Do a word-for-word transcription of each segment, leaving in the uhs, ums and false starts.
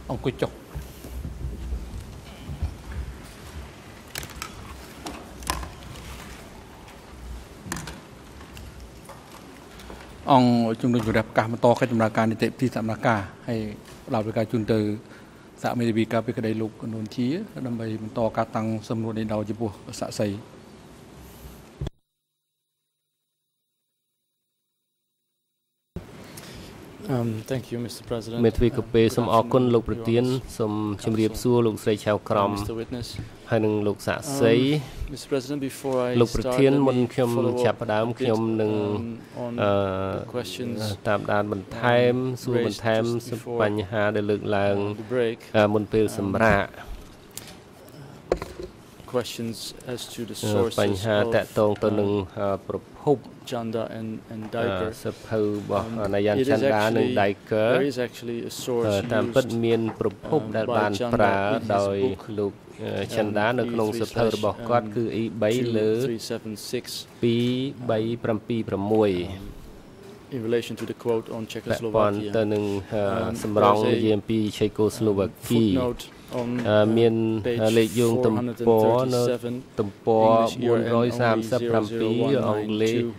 អង្គុយចុះអង្គជំនុំជម្រះប្រកាសបន្តកិច្ចដំណើរការនីតិវិធីសម្ដែងការហើយដល់ពេលការជូនទៅសហមេធាវីការពីក្តីលោកនួនជាដើម្បីបន្តការតាំងសំណួរនេះដោយចំពោះសាក្សី Um, thank you, Mister President. មេធាវីកពេសូមអរគុណលោកប្រធានសូមជម្រាបសួរលោកស្រីឆៅក្រមហើយនឹងលោកសាក់សីលោកប្រធានមុនខ្ញុំចាប់ផ្ដើមខ្ញុំនឹងអឺតាមដានបន្ថែមសួរបន្ថែមបញ្ហាដែលលើកឡើងមុនពេលសម្រាក questions as to the sources បញ្ហាតកតងទៅនឹងប្រភព Chanda and and Diker សភៅរបស់នាយ៉ាងចន្ទានិង Diker តាមពិតមានប្រភពដែលបានប្រើដោយលោកចន្ទានៅក្នុងសភៅរបស់គាត់គឺ E 3 លើ two three seven six in relation to the quote on Czechoslovakia ទៅនឹងសម្រងនិយាយអំពីឆេកូស្លូវ៉ាគីមានលេខយោងទំព័រនៅទំព័រfour thirty-sevenអង់គ្លេសzero zero one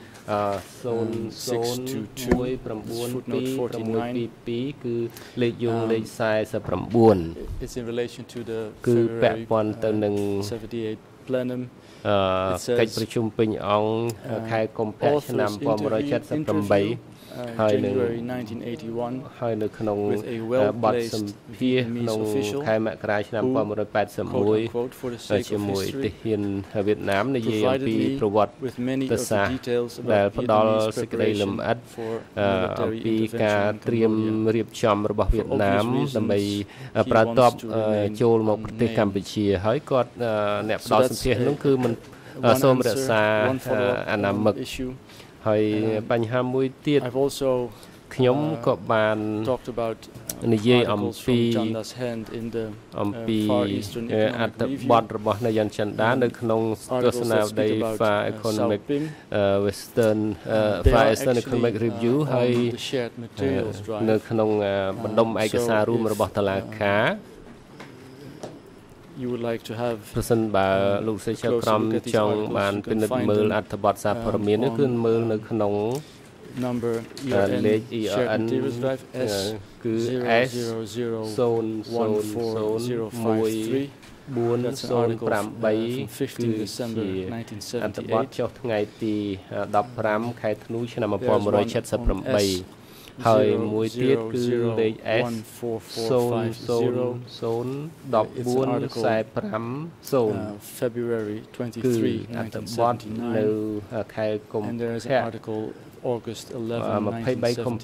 nine two twoគឺលេខយោងលេខforty-nine គឺពាក់ព័ន្ធទៅនឹង seventy-eight plenum កិច្ចប្រជុំពេញអង្គខែកុម្ភៈឆ្នាំnineteen seventy-eightហើយនៅហើយនៅក្នុងបទសម្ភាសក្នុងខែមករាឆ្នាំnineteen eighty-oneជាមួយទាហានវៀតណាមនិយាយអំពីប្រវត្តិសាស្ត្រដែលផ្ដល់សេចក្តីលម្អិតអំពីការត្រៀមរៀបចំរបស់វៀតណាមដើម្បីប្រើទ័ពចូលមកប្រទេសកម្ពុជាហើយគាត់អ្នកផ្ដល់សម្ភាសនោះគឺមិនសូមរក្សាអនាមិកហើយបញ្ហាមួយទៀតខ្ញុំក៏បាននិយាយអំពីអំពីអត្ថបទរបស់នាយ៉ាងចន្ទានៅក្នុងទស្សនាវដ្តី Far Economic Western Far Eastern Economic Review ហើយនៅក្នុងបណ្ដុំឯកសាររួមរបស់តុលាការ you would like to have ប្រសិនបើលោកសេចក្ដីក្រមចង់បានពិនិត្យមើលអត្ថបទសារព័ត៌មាននេះគឺមើលនៅក្នុង number លេខ E R N គឺ S zero zero one four zero five three four zero five eight គឺជាអត្ថបទចុះថ្ងៃទីfifteenខែធ្នូឆ្នាំnineteen seventy-eightហើយមួយទៀតគឺលេខ S zero zero zero one four four five February twenty-third nineteen seventy-nine នៅខែកុម្ភៈ August eleventh nineteen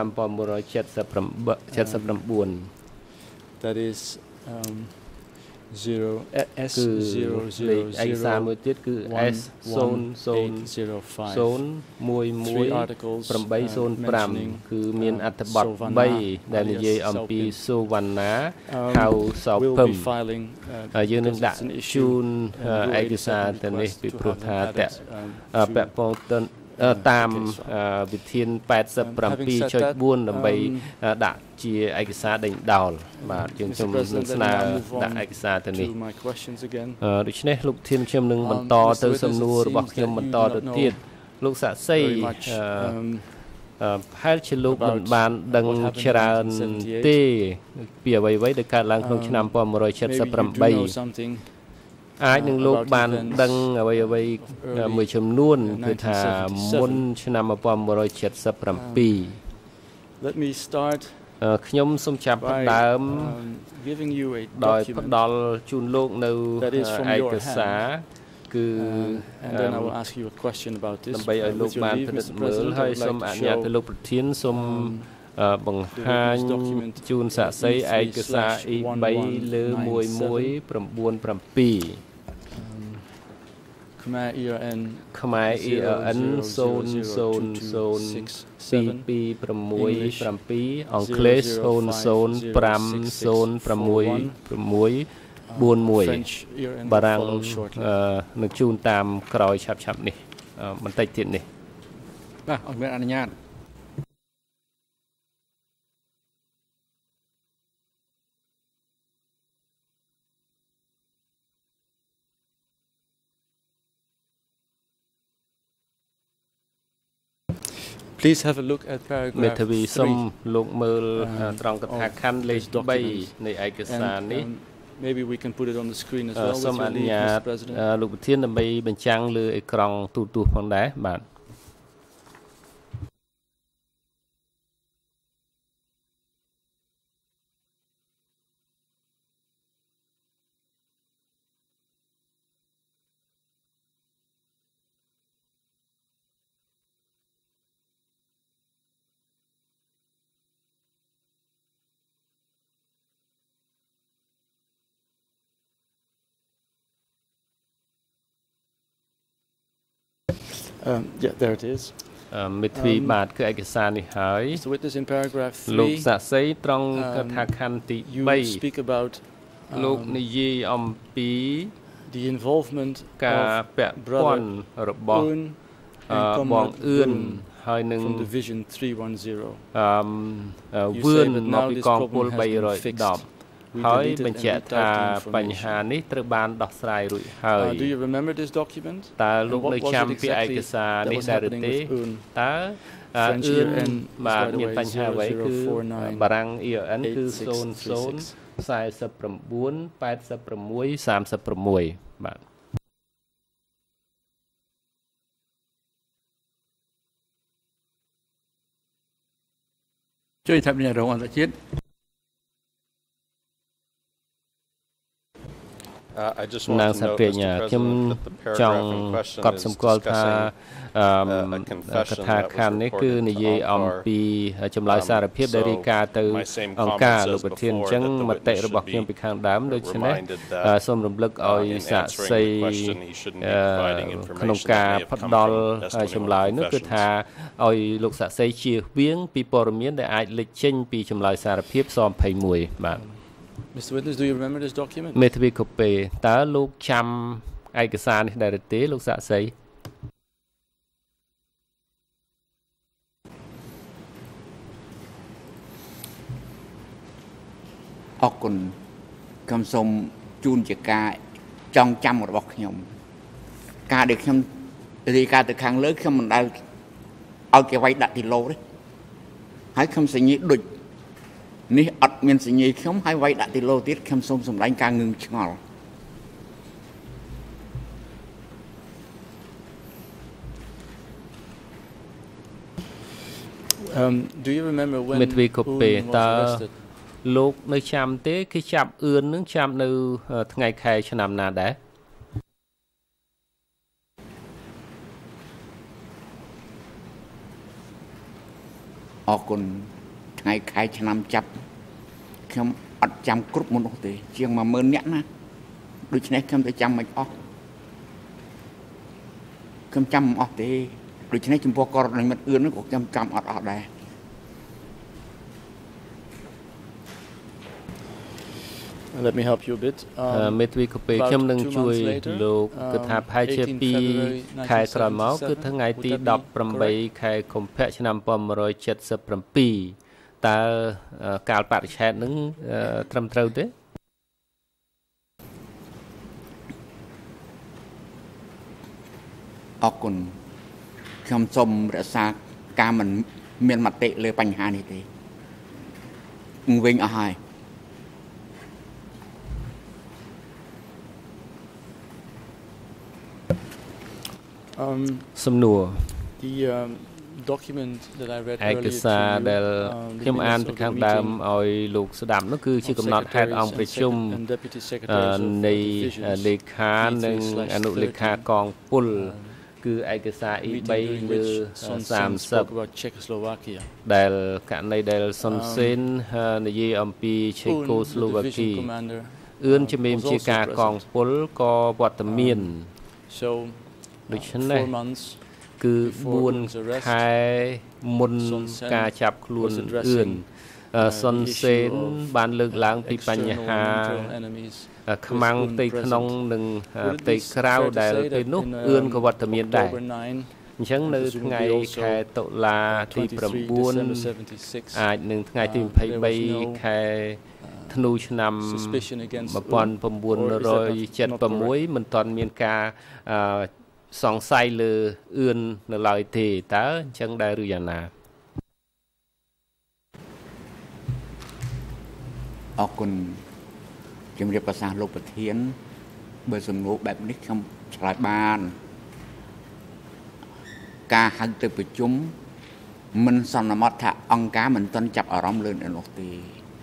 seventy-eight that is um zero S zero zero zero មួយទៀតគឺ S zero zero zero one one eight zero five គឺមានអត្ថបទthreeដែលនិយាយអំពីសូវណ្ណាហៅសោភឹមហើយយើងនឹងដាក់ជូនឯកសារទៅនេះពីព្រោះថាតពាក់ព័ន្ធទៅតាមវិធានeighty-seven point four ដើម្បីដាក់ជាឯកសារដេញដោលបាទយើងខ្ញុំនឹងស្នើដាក់ឯកសារទៅនេះដូច្នេះលោកធានខ្ញុំនឹងបន្តទៅសំណួររបស់ខ្ញុំបន្តទៅទៀតលោកសាក់សីប្រហែលជាលោកមិនបានដឹងច្រើនទេពីអ្វីៗដែលកើតឡើងក្នុងឆ្នាំnineteen seventy-eightអាចនឹងលោកបានដឹងអ្វីអ្វីមួយចំនួនគឺថាមុនឆ្នាំnineteen seventy-seven Let me start ខ្ញុំសូមចាប់ផ្ដើមដោយផ្ដល់ជូនលោកនៅឯកសារគឺ and then I will ask you a question about this ដើម្បីឲ្យលោកបានពិនិត្យមើលហើយសូមអនុញ្ញាតទៅលោកប្រធានសូមបង្ហាញជូនសាក្សីឯកសារ E three លើ one one nine seven Khmer E R N Khmer E R N zero zero zero two two six seven អង់គ្លេស zero zero five zero six four one បារាំងនឹងជូនតាមក្រោយឆាប់ៗនេះបន្តិចទៀតនេះបាទអរគុណអនុញ្ញាត Please have a look at paragraph three. And, um, maybe we can put it on the screen as well. With your leave, Mister President. Um, yeah, there it is. Um, um, so with this in paragraph three, um, you speak about um, the involvement of brother Un and comrade Un from Division three one zero. Um, you say that now this problem has been fixed. ហើយបញ្ជាក់ថាបញ្ហានេះត្រូវបានដោះស្រាយរួចហើយ Do you remember this document? តើលោកនៅចាំពីឯកសារនេះដែរឬទេតើអឺបាទមានបញ្ហាអ្វីគឺបារាំង E R N គឺศูนย์ ศูนย์ สี่ เก้า แปด หก สาม หกបាទជួយថាមានរងអន្តរជាតិ Uh, I just want to note, Mister President, that the paragraph in question is discussing uh, a confession that was reported to Encore. Um, so my same comment says before that the witness should be reminded that uh, in answering the question he shouldn't be providing information that may have come from testimony or confessions. Mister Witness, do you remember this document? មេធាវីកូពេតើលោកចាំឯកសារនេះដែរទេលោកសាក់សីអរគុណខ្ញុំសូមជូនជាការចងចាំរបស់ខ្ញុំការដែលខ្ញុំរាយការណ៍ទៅខាងលើខ្ញុំមិនដែលឲ្យគេវាយដាក់ទីឡូទេហើយខ្ញុំសញ្ញាដូចនេះអត់មានសញ្ញាខ្ញុំហើយវាយដាក់ទីឡូទៀតខ្ញុំសូមសម្ដែងការងឹងឆ្ងល់ Um, do you remember when មេធាវីកូពេតើលោកនៅចាំទេគេចាប់អឿននឹងចាំនៅថ្ងៃខែឆ្នាំណាដែរអរគុណថ្ងៃខែឆ្នាំចាប់ខ្ញុំអត់ចាំគ្រប់មនុស្សទេជាង một nghìn នាក់ណាដូច្នេះខ្ញុំទៅចាំមិនអស់ខ្ញុំចាំមិនអស់ទេដូច្នេះចំពោះករណីមិត្តអឿននោះក៏ខ្ញុំចាំអត់អស់ដែរ Let me help you a bit. មេធាវីកូពេខ្ញុំនឹងជួយលោកគឺថាផែជាពីរខែក្រោយមកគឺថ្ងៃទី ដប់ប្រាំបី ខែកុម្ភៈឆ្នាំ một nghìn chín trăm bảy mươi bảy តើកាលបរិច្ឆេទនឹងត្រឹមត្រូវទេអរគុណខ្ញុំសូមរក្សាការមិនមានមតិលើបញ្ហានេះទេវិញអស់ហើយ Um, សំណួរ the um, document that I read ឯក earlier សារ to ដែល you, um, ខ្ញុំអានពីខាងដើមឲ្យលោកស្ដាប់នោះគឺជាកំណត់ហេតុអង្គប្រជុំនៃលេខានិងអនុលេខាកងពលគឺឯកសារ E 3 លើ សាមសិប ដែលករណីដែលសុនសេននិយាយអំពីឆេកូស្លូវ៉ាគីអឿនជំនាញជាការកងពលក៏វត្តមាន ដូច្នេះគឺ bốn ខែមុនការចាប់ខ្លួនអឿនសុនសេនបានលើកឡើងពីបញ្ហាខ្មាំងផ្ទៃក្នុងនិងផ្ទៃក្រៅដែលពេលនោះអឿនក៏វត្តមានដែរអញ្ចឹងនៅថ្ងៃខែតុលាទី chín អាចនឹងថ្ងៃទី ยี่สิบสาม ខែធ្នូឆ្នាំ một nghìn chín trăm bảy mươi sáu មិនទាន់មានការសង្ស័យលើអឿននៅឡើយទេតើអញ្ចឹងដែរឬយ៉ាងណាអរគុណជំរាបប្រសាសន៍លោកប្រធានបើសំណួរបែបនេះខ្ញុំឆ្លើយបានការហៅទៅប្រជុំមិនសន្មតថាអង្គការមិនទាន់ចាប់អារម្មណ៍លើនោះទេ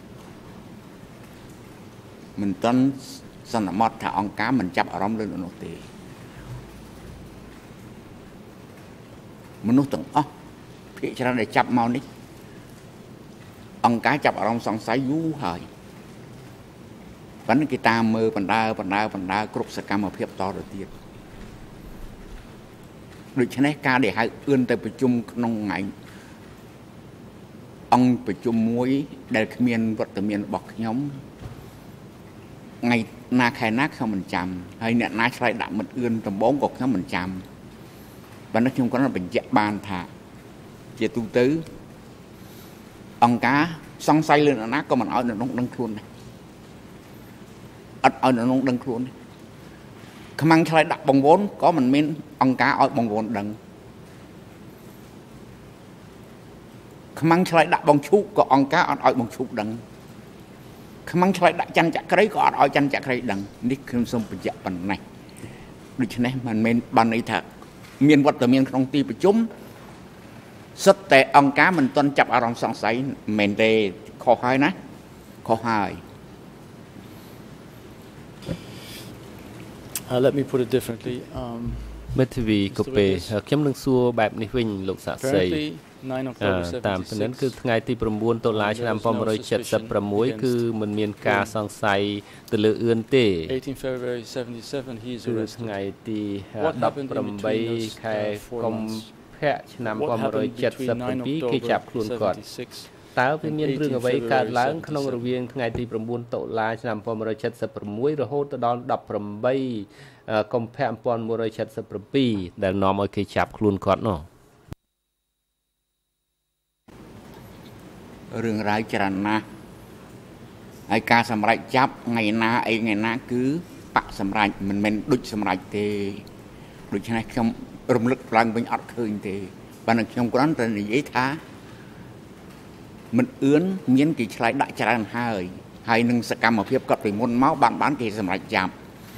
មិនទាន់សន្មតថាអង្គការមិនចាប់អារម្មណ៍លើនោះទេមនុស្សទាំងអស់ភាគច្រើនដែលចាប់មកនេះអង្គការចាប់អារម្មណ៍សង្ស័យយូរហើយប៉ុន្តែគេតាមមើលបណ្ដាបណ្ដាបណ្ដាគ្រប់សកម្មភាពតទៅទៀតដូច្នេះការដែលហៅអឿនទៅប្រជុំក្នុងថ្ងៃអង្គប្រជុំមួយដែលគ្មានវត្តមានរបស់ខ្ញុំថ្ងៃណាខែណាខ្ញុំមិនចាំហើយអ្នកណាឆ្លើយដាក់មិនអឿនដំបងក៏ខ្ញុំមិនចាំប៉ុន្តែខ្ញុំគ្រាន់តែបញ្ជាក់បានថាជាទូទៅអង្គការសង្ស័យលើអ្នកណាក៏មិនឲ្យអ្នកនោះដឹងខ្លួនដែរអត់ឲ្យអ្នកនោះដឹងខ្លួនខ្មាំងឆ្លើយដាក់បងវូនក៏មិនមានអង្គការឲ្យបងវូនដឹងខ្មាំងឆ្លើយដាក់បងឈូកក៏អង្គការអត់ឲ្យបងឈូកដឹងខ្មាំងឆ្លើយដាក់ច័ន្ទចក្រីក៏អត់ឲ្យច័ន្ទចក្រីដឹងនេះខ្ញុំសូមបញ្ជាក់ប៉ុណ្ណេះដូច្នេះមិនមែនបានន័យថាមានវត្តមានក្នុងទីប្រជុំសិតតែអង្គការមិនទាន់ចាប់អារម្មណ៍សង្ស័យមិនមែនទេខុសហើយណាខុសហើយ Uh, let me put it differently. Um, មេធាវីកូពេខ្ញុំនឹងសួរបែបនេះវិញលោកសាក់សីតាមពិនិត្យគឺថ្ងៃទី9តុលាឆ្នាំ1976គឺមិនមានការសង្ស័យទៅលើអឿនទេ eighteenth February seventy-seven he is arrested ថ្ងៃទី18ខែកុម្ភៈឆ្នាំ1977គេចាប់ខ្លួនគាត់តើវាមានរឿងអ្វីកើតឡើងក្នុងរវាងថ្ងៃទី9តុលាឆ្នាំ1976រហូតដល់18កុម្ភៈ1977ដែលនាំឲ្យគេចាប់ខ្លួនគាត់នោះរឿងរ៉ាវច្រើនណាស់ហើយការសម្រេចចាប់ថ្ងៃណាអីថ្ងៃណាគឺបកសម្រេចមិនមែនដូចសម្រេចទេដូច្នេះខ្ញុំរំលឹកឡើងវិញអត់ឃើញទេប៉ុន្តែខ្ញុំគ្រាន់តែនិយាយថាមិនអឿនមានគេឆ្លៃដាក់ច្រើនហើយហើយនឹងសកម្មភាពគាត់ពីមុនមកបានបានគេសម្រេចចាប់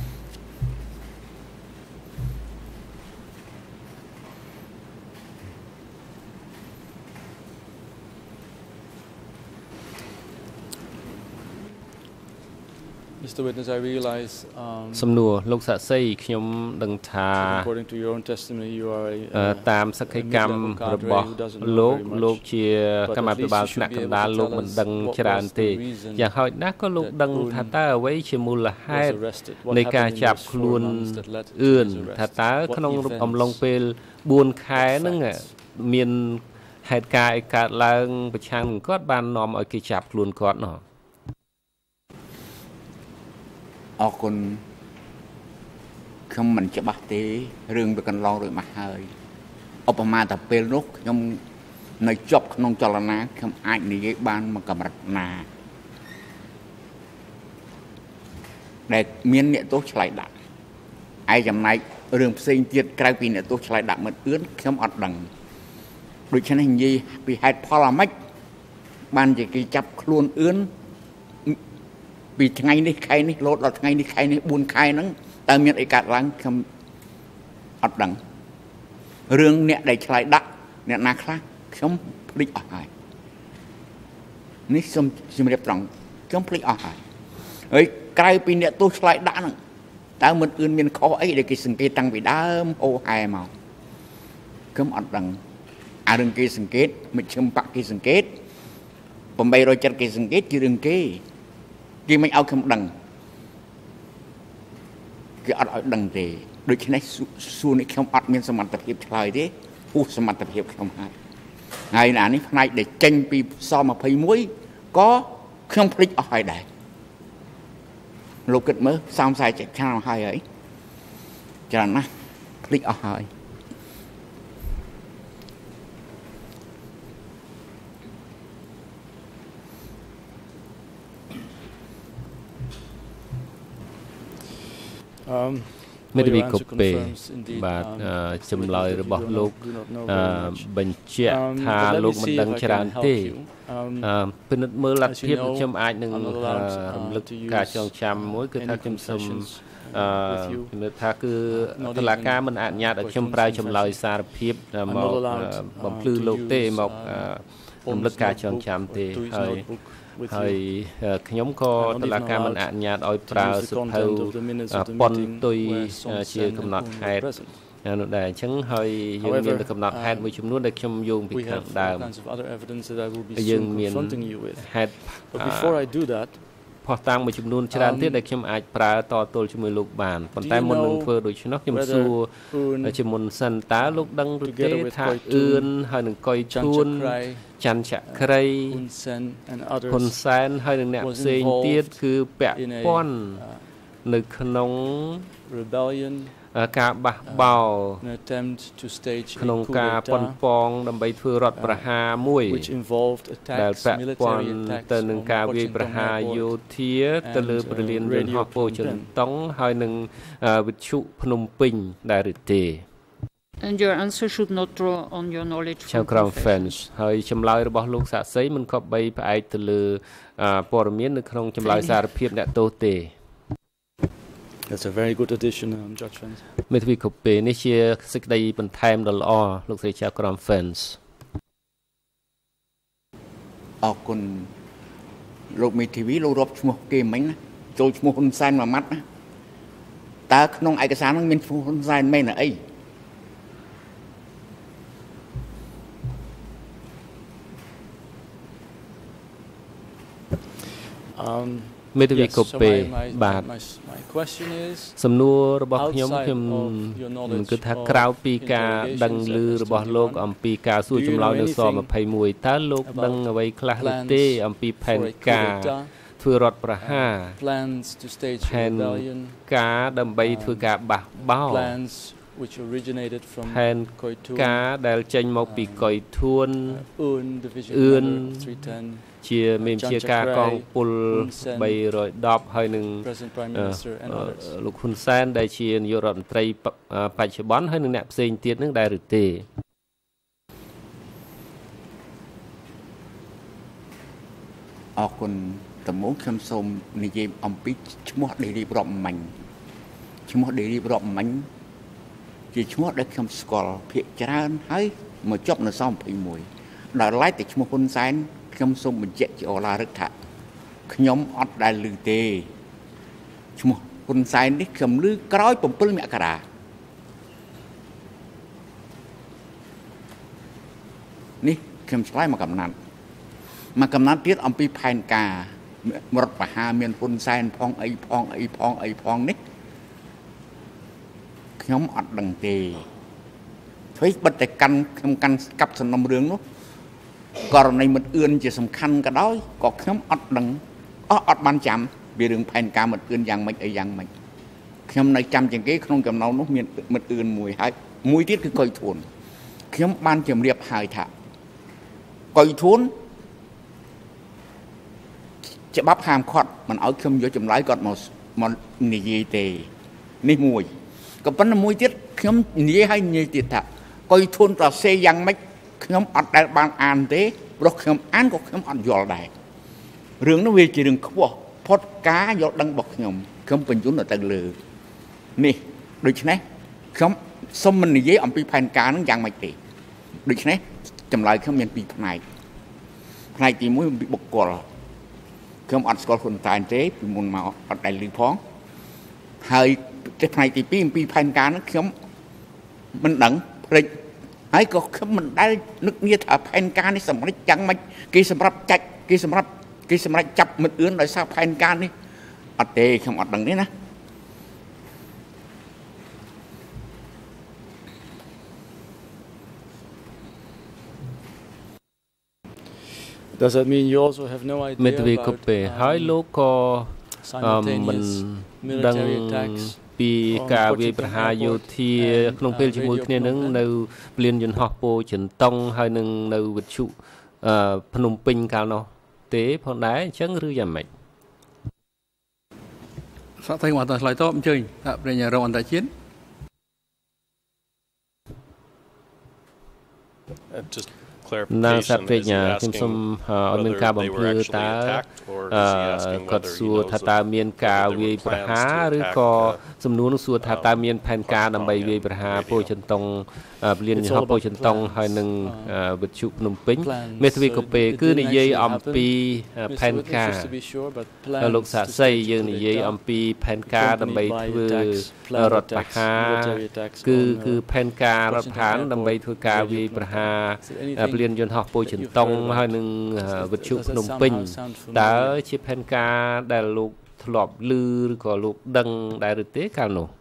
Mister Witness, I realize សំណួរលោកសាក់សីខ្ញុំដឹងថា according to your own testimony you are a តាមសក្ខីកម្មរបស់លោកលោកជាកម្មាភិបាលថ្នាក់កណ្ដាលលោកមិនដឹងច្រើនទេយ៉ាងហោចណាស់ក៏លោកដឹងថាតើអ្វីជាមូលហេតុនៃការចាប់ខ្លួនអឿនថាតើក្នុងអំឡុងពេលបួនខែហ្នឹងមានហេតុការណ៍អីកើតឡើងប្រឆាំងនឹងគាត់បាននាំឲ្យគេចាប់ខ្លួនគាត់នោះអរគុណខ្ញុំមិនច្បាស់ទេរឿងវាកន្លងរួចមកហើយឧបមាថាពេលនោះខ្ញុំនៅជាប់ក្នុងចលនាខ្ញុំអាចនិយាយបានមួយកម្រិតណាដែលមានអ្នកទោសឆ្លៃដាក់ឯចំណែករឿងផ្សេងទៀតក្រៅពីអ្នកទោសឆ្លៃដាក់មិនអឿនខ្ញុំអត់ដឹងដូច្នេះនិយាយពីហេតុផលអាម៉េចបានជាគេចាប់ខ្លួនអឿនពីថ្ងៃនេះខែនេះលោតដល់ថ្ងៃនេះខែនេះបួនខែហ្នឹងតើមានអីកើតឡើងខ្ញុំអត់ដឹងរឿងអ្នកដែលឆ្លៃដាក់អ្នកណាខ្លះខ្ញុំភ្លេចអស់ហើយនេះខ្ញុំជំរាបត្រង់ខ្ញុំភ្លេចអស់ហើយហើយក្រៅពីអ្នកទោសឆ្លៃដាក់ហ្នឹងតើមិនអឿនមានខុសអីដែលគេសង្កេតតាំងពីដើមអូហែមកខ្ញុំអត់ដឹងអារឿងគេសង្កេតមិនឈឹមបាក់គេសង្កេត870គេសង្កេតជារឿងគេគេមិនឲ្យខ្ញុំដឹងគេអត់ឲ្យដឹងទេដូច្នេះសួរនេះខ្ញុំអត់មានសមត្ថភាពឆ្លើយទេពុះសមត្ថភាពខ្ញុំហើយហើយអានេះផ្នែកដែលចេញពីស21ក៏ខ្ញុំភ្លេចអស់ហើយដែរលោកគិតមើលសោមខ្សែឆ្នាំហើយហើយច្រើនណាស់ភ្លេចអស់ហើយ Um, មេធាវីកូពេបាទចម្លើយរបស់លោកបញ្ជាក់ថាលោកមិនដឹងច្រើនទេពិនិត្យមើលលទ្ធភាពខ្ញុំអាចនឹងរំលឹកការចងចាំមួយគឺថាខ្ញុំសូមអឺខ្ញុំថាគឺតុលាការមិនអនុញ្ញាតឲ្យខ្ញុំប្រើចម្លើយសារភាពមកបំភ្លឺលោកទេមករំលឹកការចងចាំទេហើយហើយខ្ញុំក៏តុលាការមិនអនុញ្ញាតឲ្យប្រើសិភៅប៉ុនទុយជាកំណត់ហេតុនោះដែរអញ្ចឹងហើយយើងមានកំណត់ហេតុមួយចំនួនដែលខ្ញុំយោងពីខាងដើមយើងមានហេតុផុសតាំងមួយចំនួនច្រើនទៀតដែលខ្ញុំអាចប្រើតទល់ជាមួយលោកបានប៉ុន្តែមុននឹងធ្វើដូច្នោះខ្ញុំសួរជាមុនសិនតើលោកដឹងឬទេថាអឿនហើយនឹងកុយឈួនច័ន្ទចក្រីហ៊ុនសែនហើយនឹងអ្នកផ្សេងទៀតគឺពាក់ព័ន្ធនៅក្នុងការបះបោរក្នុងការប៉ុនប៉ងដើម្បីធ្វើរដ្ឋប្រហារមួយដែលពាក់ព័ន្ធទៅនឹងការវាយប្រហារយោធាទៅលើព្រលានយន្តហោះពោធិ៍ចិនតុងហើយនឹងវិទ្យុភ្នំពេញដែរឬទេ And your answer should not draw on your knowledge from confidence ហើយចម្លើយរបស់លោកសាក់សីមិនគប្បីផ្អែកទៅលើព័ត៌មាននៅក្នុងចម្លើយសារភាពអ្នកទោសទេ That's a very good addition, um, Judge Fence. មេធាវីកូពេនេះជាសេចក្តីបន្ថែមដ៏ល្អលោកស្រីជាក្រម Fence អរគុណលោកមេធាវីលោករាប់ឈ្មោះគេមិញណាចូលឈ្មោះហ៊ុនសែនមួយម៉ាត់ណាតើក្នុងឯកសារនោះមានឈ្មោះហ៊ុនសែនមែនអី Um មេធាវីកូពេបាទសំណួររបស់ខ្ញុំខ្ញុំគិតថាក្រៅពីការដឹងឮរបស់លោកអំពីការសួរចម្លើយនៅស-ยี่สิบเอ็ดតើលោកដឹងអ្វីខ្លះឬទេអំពីផែនការធ្វើរដ្ឋប្រហារផែនការដើម្បីធ្វើការបះបោរផែនការដែលចេញមកពីកុយធួនអឿនជាមេជាការកងពលបីរយដប់ហើយនឹងលោកហ៊ុនសែនដែលជានាយករដ្ឋមន្ត្រីបច្ចុប្បន្នហើយនឹងអ្នកផ្សេងទៀតនឹងដែរឬទេអរគុណតមោខ្ញុំសូមនិយាយអំពីឈ្មោះដែលរៀបរាប់មិញឈ្មោះដែលរៀបរាប់មិញជាឈ្មោះដែលខ្ញុំស្គាល់ភាគច្រើនហើយមកចប់នៅស-ยี่สิบเอ็ดដល់ឡែកតែឈ្មោះហ៊ុនសែនខ្ញុំសូមបញ្ជាក់ជាអូឡារឹកថាខ្ញុំអត់ដែលឮទេឈ្មោះហ៊ុនសែននេះខ្ញុំឮក្រោយbảyមករានេះខ្ញុំឆ្លើយមកកំណាត់មកកំណាត់ទៀតអំពីផែនការរដ្ឋប្រហារមានហ៊ុនសែនផងអីផងអីផងអីផងនេះខ្ញុំអត់ដឹងទេធ្វើបិទតែកាន់ខ្ញុំកាន់កាប់សំណុំរឿងនោះករណីមិនអឿនជាសំខាន់ក៏ដោយក៏ខ្ញុំអត់ដឹងអស់អត់បានចាំពីរឿងផែនការមិនអឿនយ៉ាងម៉េចអីយ៉ាងម៉េចខ្ញុំនៅចាំជាងគេក្នុងចំណោមនោះមានមិនអឿនមួយហើយមួយទៀតគឺកុយធួនខ្ញុំបានជម្រាបហើយថាកុយធួនច្បាប់ហាមឃាត់មិនឲ្យខ្ញុំយកចម្លើយគាត់មកមកនិយាយទេនេះមួយក៏ប៉ុន្តែមួយទៀតខ្ញុំនិយាយឲ្យនិយាយទៀតថាកុយធួនប្រសេយ៉ាងម៉េចខ្ញុំអត់ដែលបានអានទេព្រោះខ្ញុំអានក៏ខ្ញុំអត់យល់ដែររឿងនោះវាជារឿងខ្ពស់ផុតការយល់ដឹងរបស់ខ្ញុំខ្ញុំបញ្យល់ទៅលើនេះដូច្នេះខ្ញុំសូមមិននិយាយអំពីផែនការនឹងយ៉ាងម៉េចទេដូច្នេះចម្លើយខ្ញុំមានពីរផ្នែកផ្នែកទីមួយអំពីបុគ្គលខ្ញុំអត់ស្គាល់ហ៊ុនសែនទេពីមុនមកអត់ដែលឮផងហើយផ្នែកទីពីរអំពីផែនការនឹងខ្ញុំមិនដឹងព្រេចហើយក៏ខ្ញុំមិនដែលនឹកនាថាផែនការនេះសម្រេចយ៉ាងម៉េចគេសម្រាប់ចាច់គេសម្រាប់គេសម្រាប់ចាប់មិនអឿនដោយសារផែនការនេះអត់ទេខ្ញុំអត់ដឹងទេណា Does that mean you also have no idea មេធាវីកូពេហើយលោកក៏មិនដឹងពីការវាយប្រហារយោធាក្នុងពេលជាមួយគ្នានឹងនៅព្លានយន្តហោះពោធិ៍ចិនតុងហើយនឹងនៅវិទ្យុភ្នំពេញកាលនោះទេផងដែរអញ្ចឹងឬយ៉ាងម៉េចសាក់តែមកតឆ្លើយតបអញ្ជើញថាប្រញ្ញារងអន្តរជាតិនាងសាប្រញ្ញាខ្ញុំសូមឲ្យមានការបំភ្លឺតើគាត់សួរថាតើមានការវាយប្រហារឬក៏សំណួរនោះសួរថាតើមានផែនការដើម្បីវាយប្រហារពោធិ៍ចិនតុងពលានយន្តហោះពោធិ៍ចិនតុងហើយនឹងវិទ្យុភ្នំពេញមេធាវីកូពេគឺនិយាយអំពីផែនការលោកសាក់សីយើងនិយាយអំពីផែនការដើម្បីធ្វើរដ្ឋប្រហារគឺគឺផែនការរដ្ឋប្រហារដើម្បីធ្វើការវាយប្រហារពលានយន្តហោះពោធិ៍ចិនតុងហើយនឹងវិទ្យុភ្នំពេញតើជាផែនការដែលលោកធ្លាប់ឮឬក៏លោកដឹងដែរឬទេកាលនោះ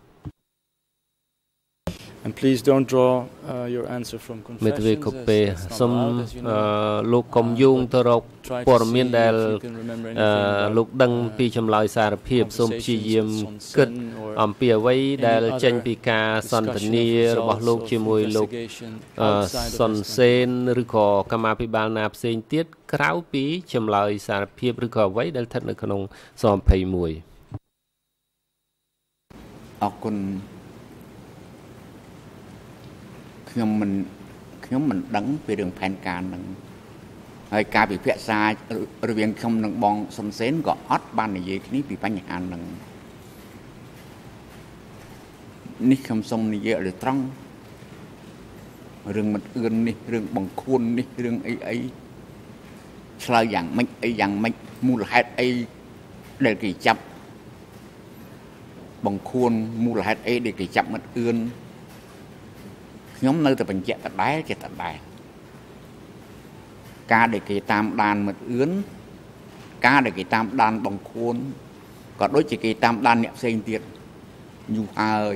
And please don't draw uh, your answer from confessions. សូមលោកកុំយោងទៅរកព័ត៌មានដែលលោកដឹងពីចម្លើយសារភាពសូមព្យាយាមគិតអំពីអ្វីដែលចេញពីការសន្ទនារបស់លោកជាមួយលោកសុនសេនឬក៏កម្មាភិបាលណាផ្សេងទៀតក្រៅពីចម្លើយសារភាពឬក៏អ្វីដែលស្ថិតនៅក្នុងស-ยี่สิบเอ็ดអរគុណខ្ញុំមិនខ្ញុំមិនដឹងពីរឿងផែនការនឹងហើយការពិភាក្សារវាងខ្ញុំនិងបងសុនសេនក៏អត់បាននិយាយគ្នាពីបញ្ហានឹងនេះខ្ញុំសូមនិយាយឲ្យត្រង់រឿងមិនអឿននេះរឿងបង្ខួននេះរឿងអីអីឆ្លើយយ៉ាងម៉េចអីយ៉ាងម៉េចមូលហេតុអីដែលគេចាប់បង្ខួនមូលហេតុអីដែលគេចាប់មិនអឿនខ្ញុំនៅតែបញ្ជាក់ដដែលជាដដែលការដែលគេតាមដានមិនអឿនការដែលគេតាមដានបង្ខួនក៏ដូចជាគេតាមដានអ្នកផ្សេងទៀតយូរហើយ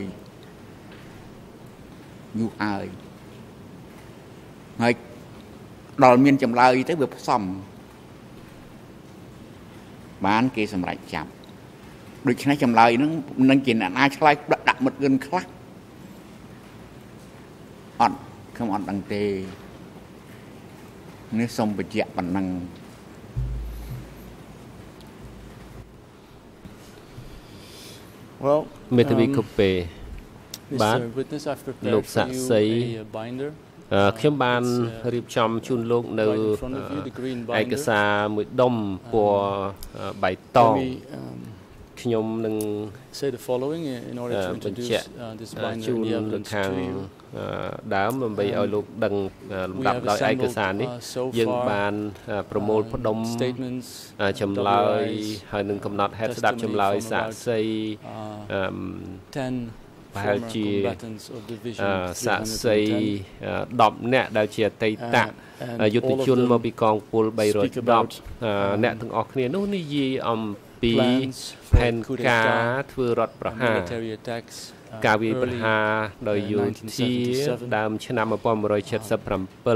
យូរហើយហើយដល់មានចម្លើយទៅវាផ្សំបានគេសម្រេចចាប់ដូច្នេះចម្លើយហ្នឹងនឹងជាអ្នកណាឆ្លើយដាក់មិនអឿនខ្លះអត់ខ្ញុំអត់ដឹងទេនេះសូមបញ្ជាក់ប៉ុណ្ណឹង Well មេធាវីកូពេបាទលោកសាក់សីខ្ញុំបានរៀបចំជូនលោកនៅឯកសារមួយដុំពណ៌បៃតងខ្ញុំនឹង say the following in order to introduce uh, this binder in the evidence to you ដើមដើម្បីឲ្យលោកដឹងលំដាប់ដោយឯកសារនេះយើងបានប្រមូលផ្ដុំចម្លើយហើយនឹងកំណត់ហេតុស្ដាប់ចម្លើយសាក់សីប្រហែលជាសាក់សីដប់អ្នកដែលជាអតីតយុទ្ធជនមកពីកងពលបីរយដប់អ្នកទាំងអស់គ្នានោះនិយាយអំពីផែនការធ្វើរដ្ឋប្រហារការវាយប្រហារដោយយោធាដើមឆ្នាំmột nghìn một trăm七十七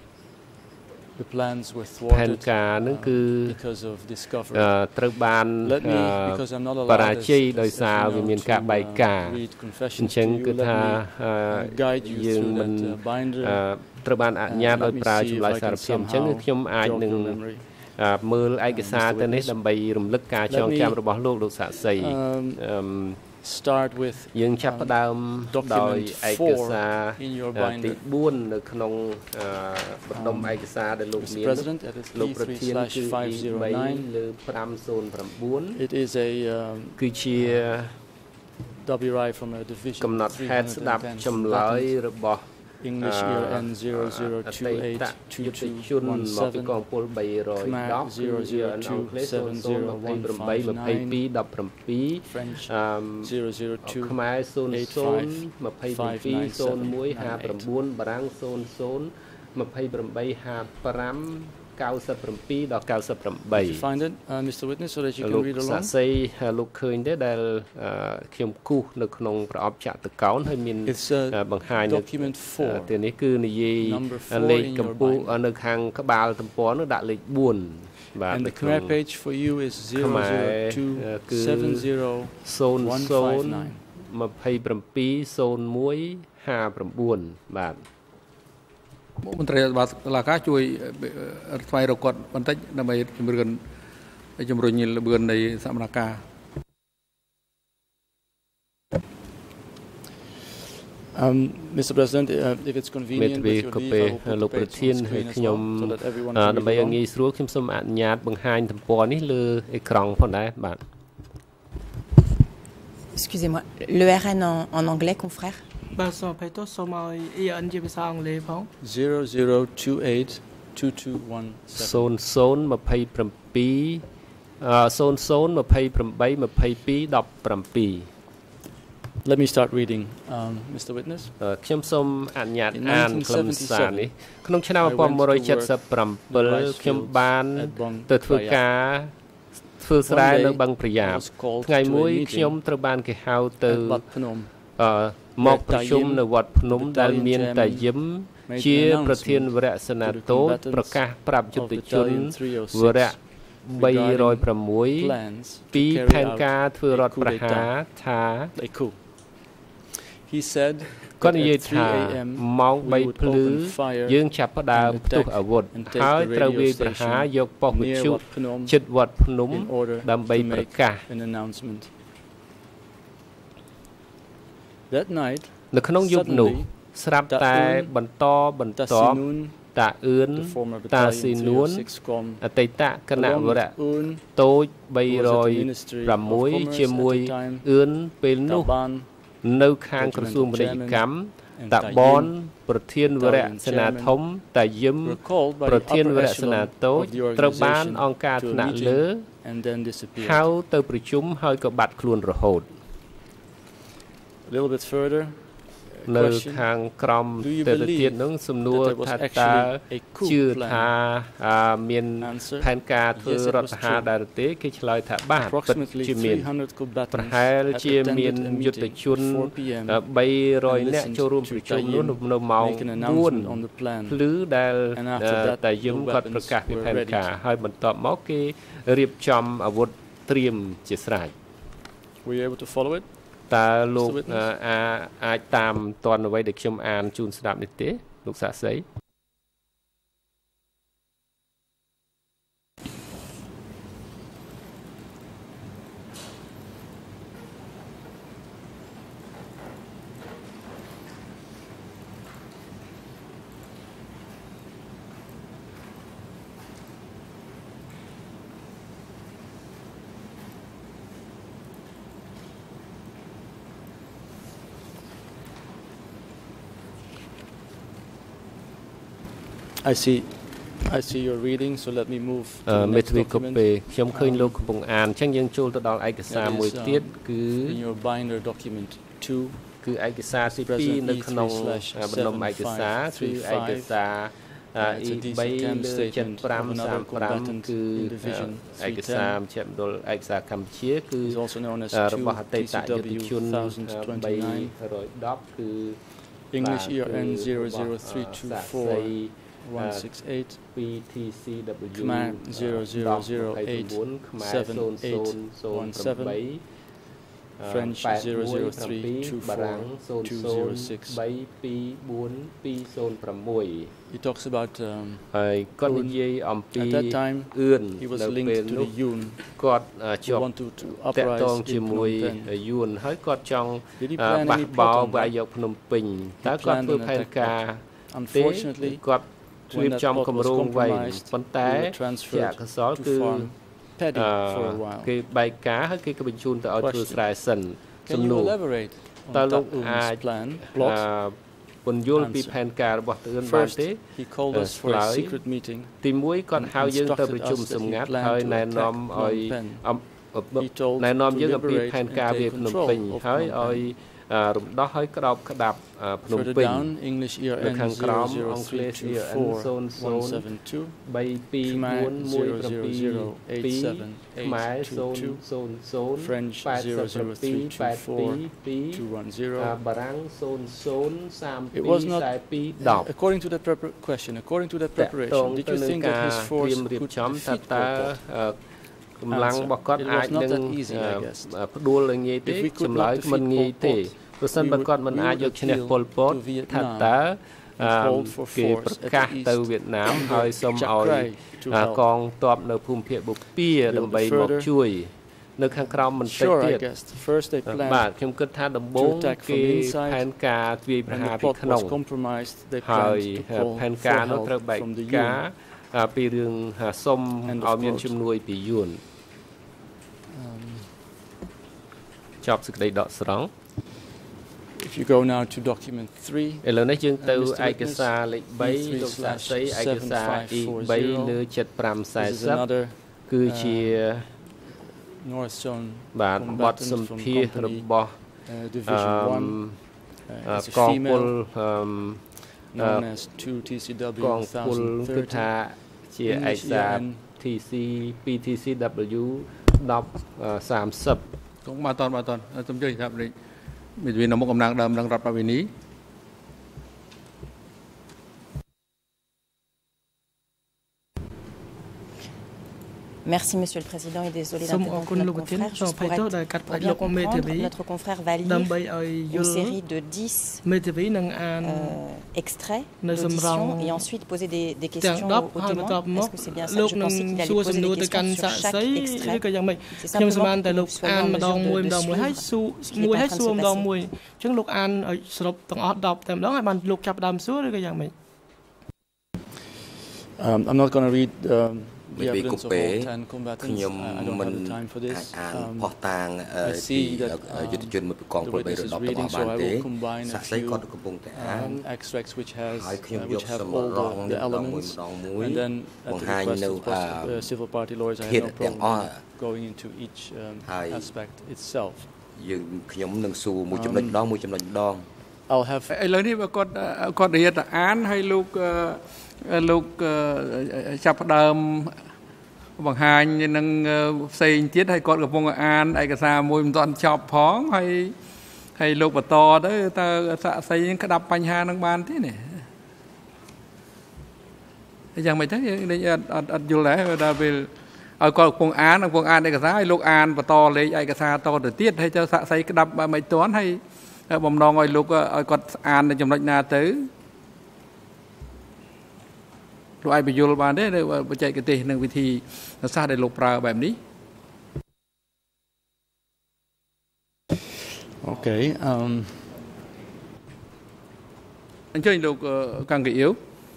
ផែនការនឹងគឺត្រូវបានបរាជ័យដោយសារវាមានការបែកការអញ្ចឹងគឺថាយើងមិនត្រូវបានអនុញ្ញាតឲ្យប្រើចម្លើយសារភាពអញ្ចឹងខ្ញុំអាចនឹងមើលឯកសារទៅនេះដើម្បីរំលឹកការចងចាំរបស់លោកលោកសាក់សី start with យើងចាប់ផ្ដើមដោយឯកសារទីbốnនៅក្នុងបណ្ដុំឯកសារដែលលោកមានលោកប្រធានគឺ E 3 លើ five oh nine it is a គឺជា derived from a division កំណត់ហេតុស្ដាប់ចម្លើយរបស់ English year N zero zero two eight two two one seven Khmer zero zero two seven zero one five nine French zero zero two eight five five nine seven nine eight បារាំង zero zero two eight five ninety-sevenដល់ninety-eight . Find it, uh, Mister Witness, so that you can read along. លោកសាស័យលោកឃើញទេដែលខ្ញុំគូសនៅក្នុងប្រអប់ចាក់តកោណហើយមានបង្ហាញនៅទីនេះគឺនិយាយលេខកម្ពស់នៅខាងក្បាលទំព័រនោះដាក់លេខfour បាទ And the Khmer page for you is zero zero two seven zero one five nine. twenty-seven oh one fifty-nine បាទមន្ត្រីបាទតុលាការជួយស្វែងរកគាត់បន្តិចដើម្បីជំរឿនជំរុញលឿននៃសកម្មភាព Um, Mister President, uh, if it's convenient with your leave, I will put the page on screen as well, so that everyone can read along. Excusez-moi, le R N en, en anglais, confrère? zero zero two eight two two one seven. Let me start reading, um, Mister Witness. In nineteen seventy-seven, I went to work in the rice fields at Bang Prayak. One day, I was called to a meeting at Wat Phnom. មកប្រជុំនៅវត្តភ្នំដែលមានតាយឹមជាប្រធានវរៈសេនាតូចប្រកាសប្រាប់យុទ្ធជនវរៈ 306 ពីផែនការធ្វើរដ្ឋប្រហារថា He said គាត់និយាយថាម៉ោង 3 ភ្លឺយើងចាប់ផ្ដើមផ្ទុះអាវុធហើយត្រូវវាយប្រហារយកប៉ុស្តិ៍វិទ្យុជិតវត្តភ្នំដើម្បីប្រកាស That night នៅក្នុងយប់នោះស្រាប់តែបន្តបន្តតាអឿនតាស៊ីនួនអតីតគណៈវរៈតូច 306 ជាមួយអឿនពេលនោះនៅខាងក្រសួងពាណិជ្ជកម្មតាបនប្រធានវរៈសេនាធំតាយឹមប្រធានវរៈសេនាតូចត្រូវបានអង្គការថ្នាក់លើហៅទៅប្រជុំហើយក៏បាត់ខ្លួនរហូត A little bit further, នៅខាងក្រមទៅទៀតនឹងសំណួរថាតើជឿថាមានផែនការធ្វើរដ្ឋប្រហារដែរទេគេឆ្លើយថាបាទពិតជាមានប្រហែលជាមានយុទ្ធជន 300 នាក់ចូលរួមប្រជុំនោះនៅម៉ោង 4 ភ្លឺដែលតែយឹមគាត់ប្រកាសពីផែនការហើយបន្ទាប់មកគេរៀបចំអាវុធត្រៀមជាស្រេច Were you able to follow it? តើលោកអាចតាមតនអ្វីដែលខ្ញុំអានជូនស្ដាប់នេះទេលោកសាស្ត្រី I see I see your reading, so let me move to the next document. ខ្ញុំឃើញលោកកំពុងអានអញ្ចឹងយើងចូលទៅដល់ឯកសារមួយទៀតគឺ in your binder document two គឺឯកសារទី 2 នៅក្នុងបណ្ដុំឯកសារគឺឯកសារ E 3 7 5 35 គឺឯកសារជាមណ្ឌលឯកសារកម្ពុជាគឺរបស់អតីតយុទ្ធជន 310 គឺ English E R N zero zero three two four one six eight P T C W Khmer zero zero zero eight seven eight one seven French zero zero three two four two zero six. He talks about um, at that time he was linked to the Yun who wanted to uprise in Phnom Penh. Did he plan any plot on that? He planned an attack. Unfortunately, when that plot was compromised, we were transferred to farm paddy for a while. Question. Can you elaborate on Taun's plan, plot? Answer. First, he called us for a secret meeting and instructed us that he planned to attack Phnom Penh. He told to liberate and take control of Phnom Penh. Further down, English E R N zero zero three two four one seven two, Khmer zero zero zero eight seven eight two two, French zero zero three two four two one zero. It was not, according to the question, according to the preparation, did you think that his force could defeat Pol Pot? កម្លាំងរបស់គាត់អាចនឹងផ្ដួលនឹងងាយទេចម្លើយមិនងាយទេព្រោះសិនបើគាត់មិនអាចយកឈ្នះប៉ុលពតថាតើគេប្រកាសទៅវៀតណាមហើយសូមឲ្យកងទ័ពនៅភូមិភាគបូព៌ាដើម្បីមកជួយនៅខាងក្រោមបន្តិចទៀតបាទខ្ញុំគិតថាដំបូងគេផែនការទ្វាយប្រហារពីក្នុងហើយផែនការនោះត្រូវបែកការពីរឿងសុំឲ្យមានជំនួយពីយួនចប់សេចក្តីដកស្រង់ If you go now to document three ឥឡូវនេះយើងទៅឯកសារលេខ3លោកសាស្ត្រីឯកសារ E 3លើเจ็ดห้าสี่ศูนย์គឺជា North Zone បាទបទសម្ភាសរបស់ Division one កងពល known as two T C W កងពលគឺថាជាឯកសារ T C 2 T C W 10 30 កងបាទតបាទតសូមជួយថានេះមានវិនមុខកំណាងដើមនឹងរដ្ឋបវេនី Merci Monsieur le Président et désolé d'interrompre notre confrère. Juste pour être bien comprendre, notre confrère va lire une série de dix euh, extraits d'audition et ensuite poser des, des questions aux, aux témoins. Est-ce que c'est bien ça? Je pensais qu'il allait poser des questions sur chaque extrait. C'est simplement pour que nous soyons en mesure de, de suivre ce qui est en train de se passer. Um, I'm not going to read um, the evidence of all ten combatants. I, I don't have the time for this. Um, I see that um, the witness is reading, so I will combine a few um, extracts which has uh, which have all the, the elements, and then at the request of uh, civil party lawyers, I have no problem going into each um, aspect itself. I'll have. ឥឡូវនេះគាត់គាត់និយាយថាអានឲ្យលោកលោកចាប់ផ្ដើមបង្ហាញនឹងផ្សេងទៀតហើយគាត់កំពុងអានឯកសារមួយមិនទាន់ចប់ផងហើយហើយលោកបន្តទៅតើសាក់សីនឹងក្តាប់បញ្ហានឹងបានទេនេះយ៉ាងម៉េចទៅយើងអត់អត់អត់យល់ដែរដល់ពេលឲ្យគាត់កំពុងអានកំពុងអានឯកសារឲ្យលោកអានបន្តលេខឯកសារតទៅទៀតហើយទៅសាក់សីក្តាប់មិនទាន់ហើយបំណងឲ្យលោកឲ្យគាត់អានចំណុចណាទៅលោកអាចបញ្យល់បានទេនៅបច្ចេកទេសនិងវិធីសាស្ត្រដែលលោកប្រើបែបនេះ Okay um អញ្ជើញលោកកង្កៀវ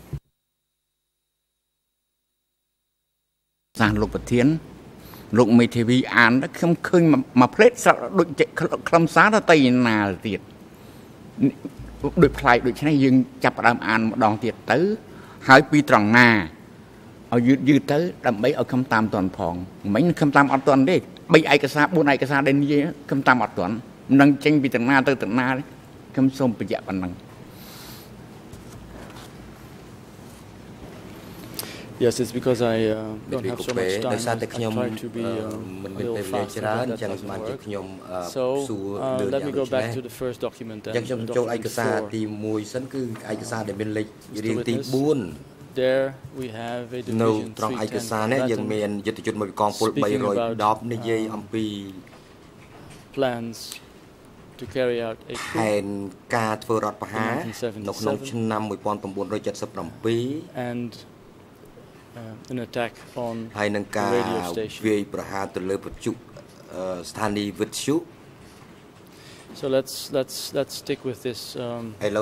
សាសលោកប្រធានលោកមេធាវីអានខ្ញុំឃើញមួយផ្លេតស្រាប់ដូចខ្លឹមសារទៅទីណាទៀតដូចផ្លាយដូចនេះយើងចាប់ផ្ដើមអានម្ដងទៀតទៅហើយពីត្រង់ណាឲ្យយឺតយឺតទៅដើម្បីឲ្យខំតាមតន់ផងមិនខំតាមអត់តន់ទេបីឯកសារបួនឯកសារដែលនិយាយខំតាមអត់តន់មិនដឹងចេញពីត្រង់ណាទៅត្រង់ណាខ្ញុំសូមបញ្ជាក់ប៉ុណ្ណឹង Yes, it's because I uh, don't have so much time. I try to be uh, a little faster, but that doesn't work. So uh, let me go back to the first document then. Document four. The witness. There we have a division three ten speaking about um, plans to carry out a coup in nineteen seventy-seven and uh, an attack on the radio station. So let's let's let's stick with this. Um,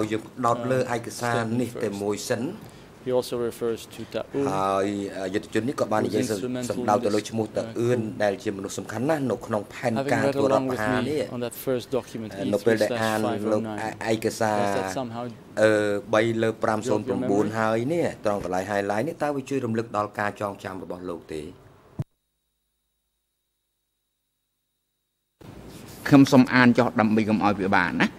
uh, He also refers to Duch, who's instrumental in this uh, having read along with me on that first document E three slash five oh nine. Does that somehow jog your memory? ខ្ញុំសូមអានចោះដើម្បីកុំឲ្យវាបានណា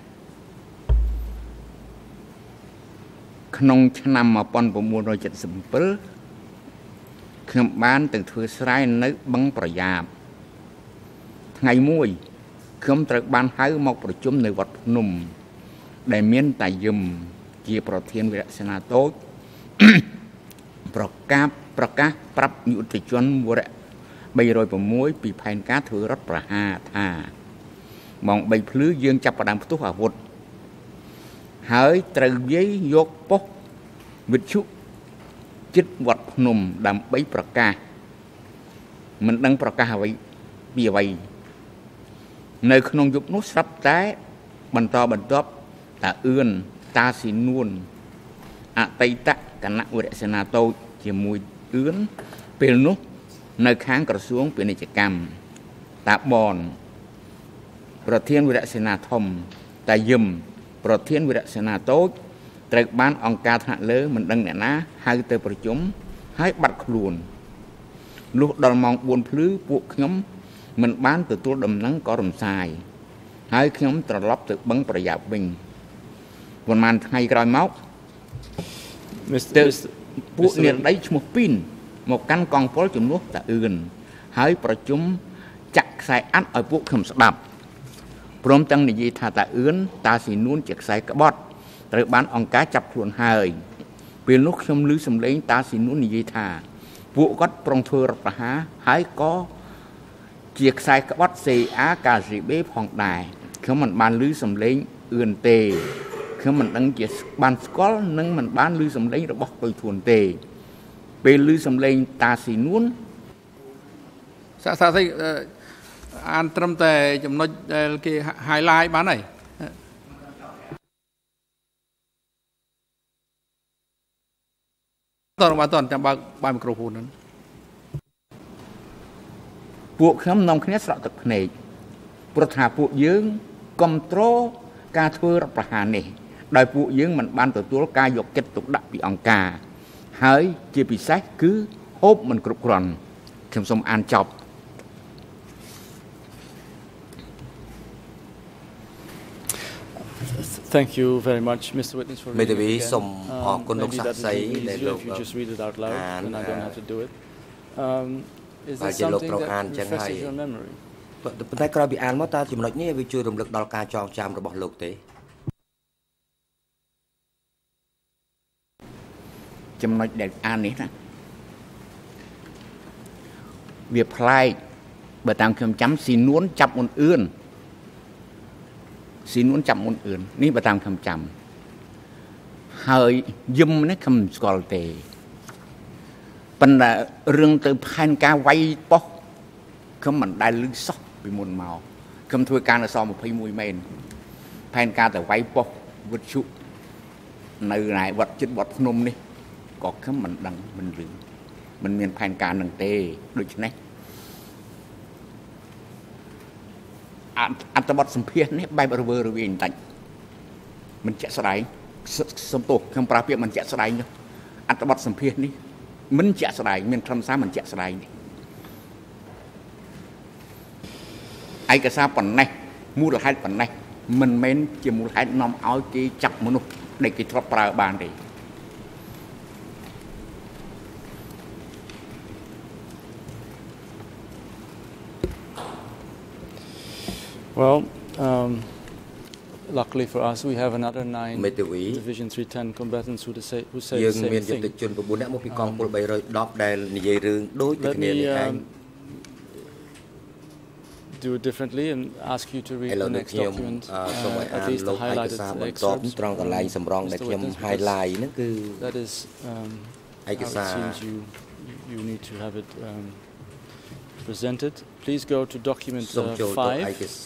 ក្នុងឆ្នាំnineteen seventy-sevenខ្ញុំបានទៅធ្វើស្រែនៅបឹងប្រយ៉ាបថ្ងៃមួយខ្ញុំត្រូវបានហៅមកប្រជុំនៅវត្តភ្នំដែលមានតាយឹមជាប្រធានវិរៈសេនាតូចប្រកាសប្រកាសប្រាប់យុទ្ធជនវរៈthree oh sixពីផែនការធ្វើរដ្ឋប្រហារថាម៉ោងthreeភ្លឺយើងចាប់ផ្ដើមផ្ទុះអាវុធហើយត្រូវយាយយកប៉ុស្តិ៍វិទ្យុជិតវត្តភ្នំដើម្បីប្រកាសមិនដឹងប្រកាសអ្វីពីអ្វីនៅក្នុងយុគនោះស្រាប់តែបន្តបន្ទាប់តាអឿនតាស៊ីនួនអតីតគណៈវិរៈសេនាតូចជាមួយអឿនពេលនោះនៅខាងក្រសួងពាណិជ្ជកម្មតាបនប្រធានវិរៈសេនាធំតាយឹមប្រធានវិរៈសេនាតូចត្រូវបានអង្គការថ្នាក់លើមិនដឹងអ្នកណាហៅទៅប្រជុំហើយបាត់ខ្លួនលុះដល់ម៉ោងបួនភ្លឺពួកខ្ញុំមិនបានទទួលដំណឹងក៏រំសាយហើយខ្ញុំត្រឡប់ទៅបឹងប្រយ៉ាប់វិញប៉ុន្មានថ្ងៃក្រោយមកទៅពួកនាងដីឈ្មោះពីនមកកាន់កងពលជំនួសតាអឿនហើយប្រជុំចាក់ខ្សែអាត់ឲ្យពួកខ្ញុំស្ដាប់ព្រមទាំងនិយាយថាតាអឿនតាស៊ីនួនជាខ្សែក្បត់ត្រូវបានអង្គការចាប់ខ្លួនហើយពេលនោះខ្ញុំឮសំឡេងតាស៊ីនួននិយាយថាពួកគាត់ប្រុងធ្វើរដ្ឋប្រហារហើយក៏ជាខ្សែក្បត់សេអាកាស៊ីបេផងដែរខ្ញុំមិនបានឮសំឡេងអឿនទេខ្ញុំមិនដឹងជាបានស្គាល់និងមិនបានឮសំឡេងរបស់កុយធួនទេពេលឮសំឡេងតាស៊ីនួនសាសាស្អីអានត្រឹមតែចំណុចដែលគេ highlight បានហើយតើបាទតើចាំបើកបើកមីក្រូហ្វូនហ្នឹងពួកខ្ញុំនាំគ្នាស្រក់ទឹកភ្នែកព្រោះថាពួកយើងគ្រប់គ្រងការធ្វើរដ្ឋប្រហារនេះដោយពួកយើងមិនបានទទួលការយកចិត្តទុកដាក់ពីអង្គការហើយជាពិសេសគឺហូបមិនគ្រប់គ្រាន់ខ្ញុំសូមអានចប់ Thank you very much, Mister Witness, for reading it again. Um, maybe that's easier if you just read it out loud, then I don't have to do it. Um, is there something that refreshes your memory? ប៉ុន្តែក្រោយពីអានមកតើចំណុចនេះវាជួយរំលឹកដល់ការចងចាំរបស់លោកទេចំណុចដែលអាននេះណាវាប្លែកបើតាមខ្ញុំចាំស៊ីនួនចាប់មុនអឿនស៊ីនួនចាប់មុនអឿននេះបើតាមខ្ញុំចាំហើយយឹមនេះខ្ញុំស្គាល់ទេប៉ុន្តែរឿងទៅផែនការវាយប៉ុស្តិ៍ខ្ញុំមិនដែលឮសោះពីមុនមកខ្ញុំធ្វើការនៅស-ยี่สิบเอ็ดមែនផែនការទៅវាយប៉ុស្តិ៍វិទ្យុនៅឯវត្តចិត្តវត្តភ្នំនេះក៏ខ្ញុំមិនដឹងមិនឮមិនមានផែនការនឹងទេដូច្នេះអត្ថបទសម្ភាសនេះបែបរវើរវាយបន្តិចមិនជាក់ស្ដែងសំទោសខ្ញុំប្រើពាក្យមិនជាក់ស្ដែងនោះអត្ថបទសម្ភាសនេះមិនជាក់ស្ដែងមានខ្លឹមសារមិនជាក់ស្ដែងឯកសារប៉ុណ្ណេះមូលហេតុប៉ុណ្ណេះមិនមែនជាមូលហេតុនាំឲ្យគេចាប់មនុស្សដែលគេធ្លាប់ប្រើបានទេ Well, um, luckily for us, we have another nine Division three ten combatants who say who say the same thing. Let me um, do it differently and ask you to read the next document, uh, at least the highlighted excerpts. That is um, how it seems you you need to have it um, presented. Please go to document uh, five.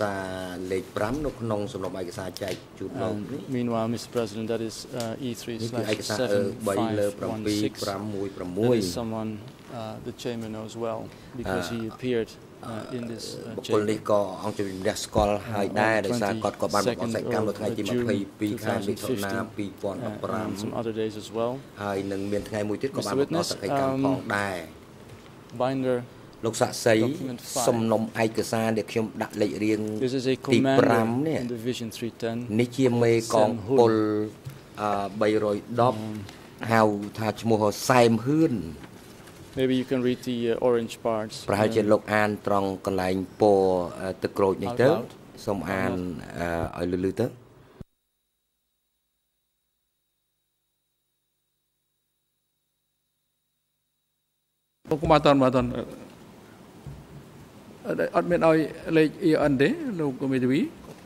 And meanwhile, Mister President, that is uh, E three slash seven five one six. That is someone uh, the chairman knows well because he appeared uh, in this uh, chamber uh, on the twenty-second of June twenty fifteen uh, and some other days as well. Mister Witness, um, binder លោកសាក់សីសំណុំឯកសារដែលខ្ញុំដាក់លេខរៀងទី five នេះនេះជាមេកងពលអឺthree tenហៅថាឈ្មោះសែមហឿន Maybe you can read the uh, orange parts ប្រហែលជាលោកអានត្រង់កន្លែងពណ៌ទឹកក្រូចនេះទៅសូមអានឲ្យលឺៗទៅ僕またまたអត់មានឲ្យលេខ E N ទេលោកមេធាវី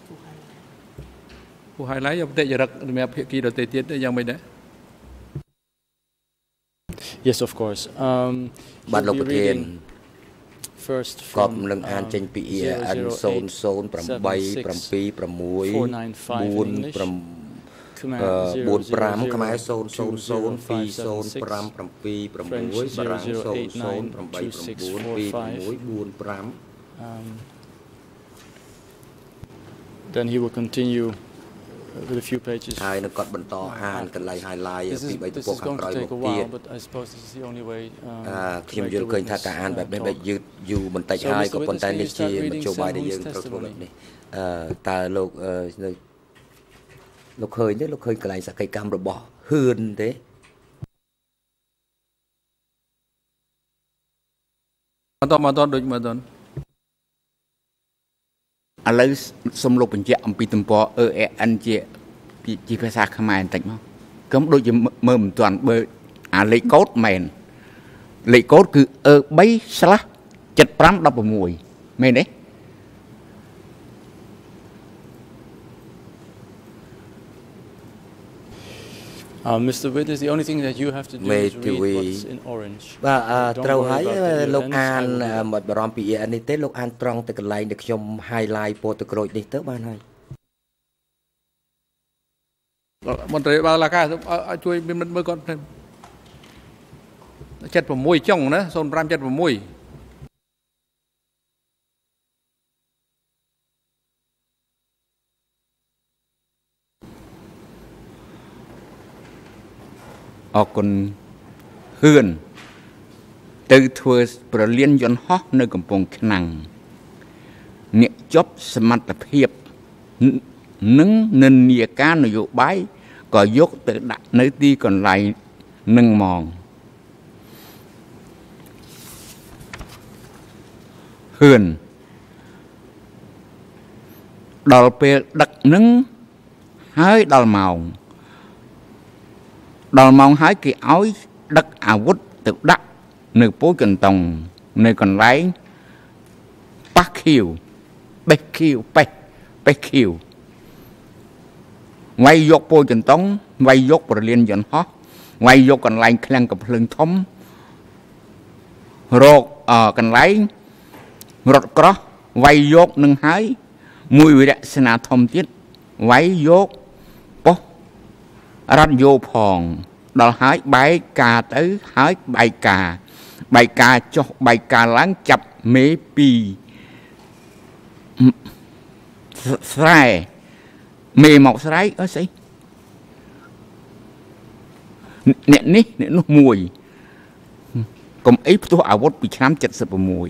ពូ highlight យកប្រតិចរិកសម្រាប់ភាគីដទៃទៀតយ៉ាងម៉េចដែរ Yes, of course. Um, បាទលោកប្រធាន first ក៏ from នឹងអានចេញពី um, A N ศูนย์ ศูนย์ แปด เจ็ด 6 four nine five in English, Khmer zero zero zero two zero five seven six, French zero zero eight nine two six four five. Um, then he will continue with a few pages. ហើយនឹងគាត់បន្តអានកន្លែង highlight This ពី is, បី this ពក is ខាង going ក្រោ to យ take មក a ទៀត while, but I suppose this is the only way. Um, ខ្ញុំយល់ឃើញថាការអានបែបនេះបែបយឺតយូរបន្តិចហើយក៏ប៉ុន្តែនេះជាមធ្យោបាយដែលយើងត្រូវធ្វើបែបនេះអឺតើលោកនៅលោកឃើញទេលោកឃើញកន្លែងសក្ខីកម្មរបស់ហ៊ឿនទេបន្តបន្តដូចមើលតើឥឡូវសូមលោកបញ្ជាក់អំពីទំព័រ E A N ជាជាភាសាខ្មែរបន្តិចមកកុំដូចជាមើលមិនទាន់បើអាលេខកូដមែនលេខកូដគឺ E 3 slash เจ็ด ห้า หก មែនទេ Uh, Mister Witness, the only thing that you have to do is read what's in orange. បាទត្រូវហើយលោកអានមកបារម្ភពី A N នេះទេលោកអានត្រង់ទៅកន្លែងដែលខ្ញុំ highlight ពណ៌ទឹកក្រូចនេះទៅបានហើយមន្ត្រីបាឡាកាជួយមើលគាត់เจ็ด หกចុងណា ศูนย์ ห้า เจ็ด หกអរគុណហ៊ឿនទៅធ្វើប្រលានយន្តហោះនៅកំពង់ឆ្នាំងអ្នកចប់សមត្ថភាពនិងនិន្នាការនយោបាយក៏យកទៅដាក់នៅទីកន្លែងនឹងហ្មងហ៊ឿនដល់ពេលដឹកនឹងហើយដល់ម៉ោងដល់ម៉ោងហើយគេឲ្យដឹកអាវុធទៅដាក់នៅពោធិ៍កន្តុងនៅកន្លែងប៉ះខៀវបេះខៀវបេះបេះខៀវវាយយកពោធិ៍កន្តុងវាយយកប្រលានយន្តហោះវាយយកកន្លែងឃ្លាំងកំភ្លើងធំរកកន្លែងរថក្រោះវាយយកនឹងហើយមួយវិរៈសេនាធំទៀតវាយយកប៉ុស្តិ៍រថយោផងដល់ហើយបែកការទៅហើយបែកការបែកការចុះបែកការឡើងចាប់មេពីស្រែមេមកស្រែអីស្អីអ្នកនេះអ្នកនោះមួយកុំអីផ្ទុះអាវុធពីឆ្នាំเจ็ดสิบหก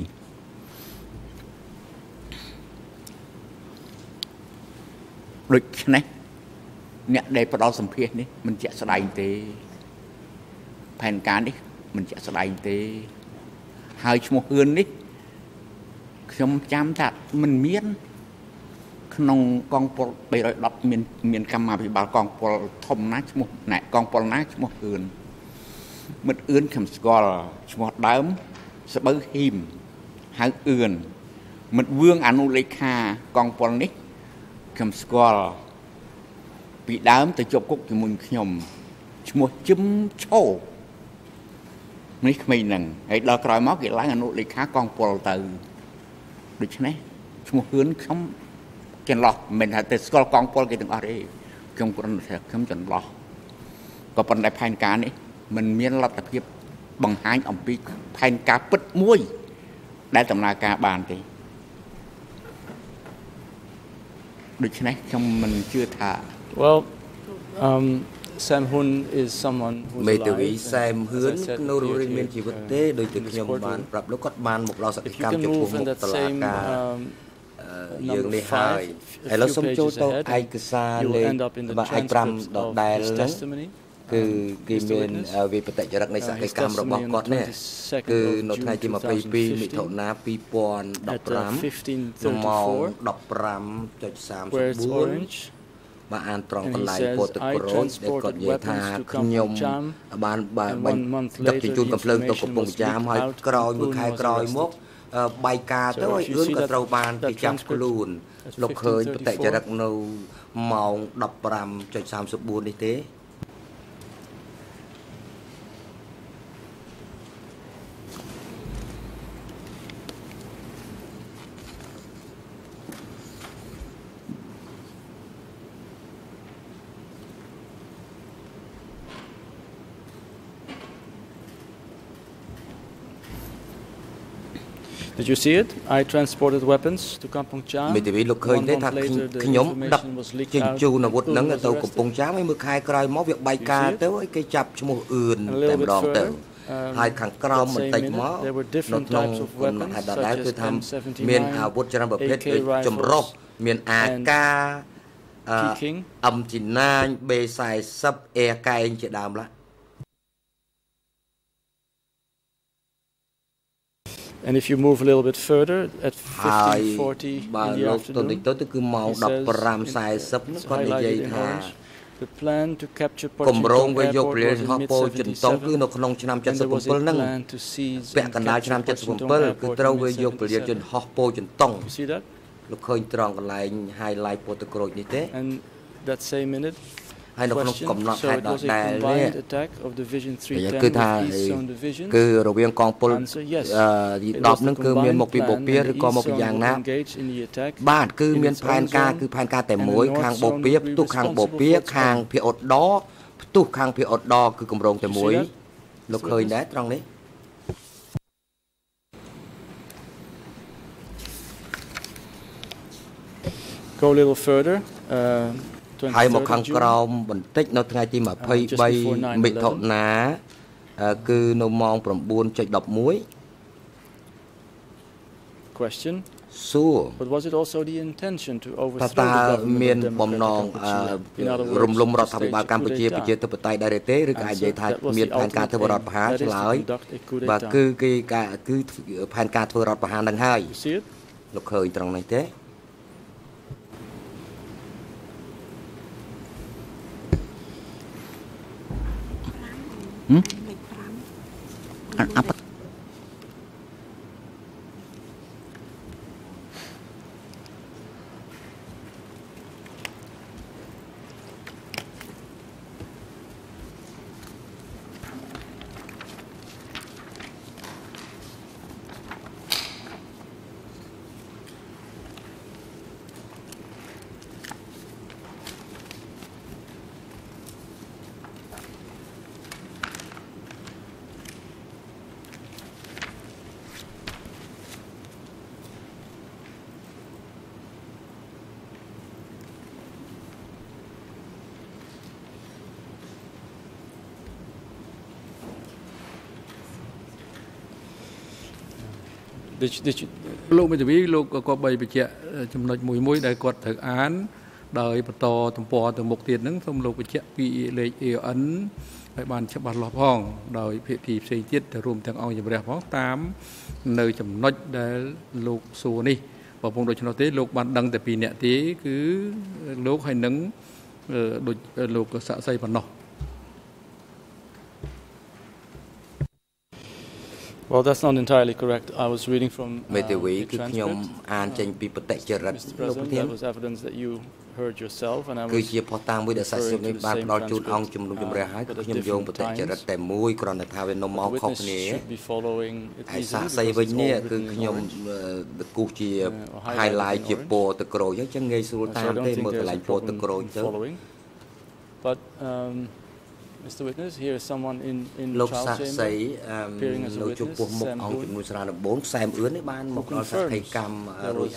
ដូច្នេះអ្នកដែលផ្ដល់សម្ភារនេះមិនជាក់ស្ដែងទេផែនការនេះមិនជាក់ស្ដែងទេហើយឈ្មោះហ៊ឿននេះខ្ញុំចាំថាមិនមានក្នុងកងពលបីរយដប់មានមានកម្មាភិបាលកងពលធំណាឈ្មោះណែកងពលណាឈ្មោះហ៊ឿនមិត្តអឿនខ្ញុំស្គាល់ឈ្មោះដើមស្បូវហ៊ីមហៅអឿនមិត្តវឿងអនុលេខាកងពលនេះខ្ញុំស្គាល់ពីដើមទៅជាប់គុកជាមួយខ្ញុំឈ្មោះជឹមឈោនេះក្មេងហ្នឹងហើយដល់ក្រោយមកគេឡើងអនុលេខាកងពលទៅដូច្នេះឈ្មោះហ៊ឿនខ្ញុំចន្លោះមិនថាទៅស្គាល់កងពលគេទាំងអស់ទេខ្ញុំគ្រាន់តែខ្ញុំចន្លោះក៏ប៉ុន្តែផែនការនេះมันមានលទ្ធភាពបង្ហាញអំពីផែនការពិតមួយដែលដំណើរការបានទេដូច្នេះខ្ញុំមិនជឿថា Well um Sam Hun is someone who's មេតាវី alive. Sam Hun នៅរស់រានមានជីវិតទេដោយតែខ្ញុំបានប្រាប់លោកគាត់បានមកដល់សកម្មភាពចំពោះមុខតុលាការយើងនេះហើយឥឡូវសូមចូលទៅឯកសារលេខបាទឯកប្រាំដដែលហ្នឹងគឺគេមានវិបត្តិចរិតនៃសកម្មកម្មរបស់គាត់នេះគឺនៅថ្ងៃទីยี่สิบสองមិថុនាยี่สิบสิบห้าម៉ោង ដប់ប្រាំ ចុច សាមសិបបួន បាទអានត្រង់កន្លែងពោធិ៍ក្រូចដែលគាត់និយាយថាខ្ញុំបានបានដឹកជញ្ជូនកំភ្លើងទៅកំពង់ចាមហើយក្រោយមួយខែក្រោយមកបាយការទៅឲ្យអឿនក៏ត្រូវបានគេចាប់ខ្លួនលោកឃើញបតិចរិតនៅម៉ោង ដប់ប្រាំ ចុច សាមសិបបួន នេះទេ Did you see it? I transported weapons to Kampong Cham. មេធាវីលោកឃើញទេថាខ្ញុំដឹកជញ្ជូនអាវុធហ្នឹងទៅកំពង់ចាមហើយមើលខែក្រោយមកវាបែកការទៅហើយគេចាប់ឈ្មោះអឿនតែម្ដងទៅហើយខាងក្រោមបន្តិចមកនៅក្នុងកំណត់ហេតុដដែលគឺថាមានអាវុធច្រើនប្រភេទដូចចម្រុះមានអាកាអឹមជីណាញ បេ ហ្វោร์ អេ កែងជាដើមឡា And if you move a little bit further at fifteen forty in the afternoon, it's highlighted in orange. The plan to capture Pochington Airport was in mid seventy-seven, and there was a plan to seize and capture Pochington Airport in mid seventy-seven. You see that? And that same minute, question, so it was a combined attack of Division three ten with East Zone Division. Answer, yes. It was the combined plan, and the East Zone will engage in the attack. បាទគឺមានផែនការគឺផែនការតែមួយខាងបូព៌ាផ្ទុះខាងបូព៌ាខាងភាគឧត្តរផ្ទុះខាងភាគឧត្តរគឺគម្រោងតែមួយលោកឃើញដែរត្រង់នេះ Go a little further. Uh, ហើយមកខាងក្រោមបន្តិចនៅថ្ងៃទី twenty-three មិថុនាគឺនៅម៉ោង nine ចេញeleven Question. សួរ But was it also the intention to overthrow the government of democratic Kampuchea? រំលំរដ្ឋាភិបាលកម្ពុជាប្រជាធិបតេយ្យដែរទេឬក៏អាចនិយាយថាមានផែនការធ្វើរដ្ឋប្រហារឆ្លើយបាទគឺគេគឺផែនការធ្វើរដ្ឋប្រហារនឹងហើយលោកឃើញត្រង់នេះទេ apa លោកមេធាវីលោកក៏បីបញ្ជាក់ចំណុចមួយមួយដែលគាត់ត្រូវអានដោយបន្តទំព័រទៅមុខទៀតហ្នឹងសូមលោកបញ្ជាក់ពីលេខ A N ឲ្យបានច្បាស់លាស់ផងដោយភាគីផ្សេងទៀតទៅរួមទាំងអង្គជំរះផងតាមនៅចំណុចដែលលោកសួរនេះបើពុំដូច្នោះទេលោកបានដឹងតែពីអ្នកទេគឺលោកហើយនឹងដូចលោកសាក់សីប៉ុណ្ណោះ Well, that's not entirely correct. I was reading from uh, the transcript. Mister President, that was evidence that you heard yourself, and I was referring to the same transcript, uh, but at different times. The witness should be following it easily because it's all written in orange, uh, or highlighted in orange. So I don't think there's a problem in following. But um, Mister Witness, here is someone in in the trial chamber appearing as a witness, Sam Boon, who confirms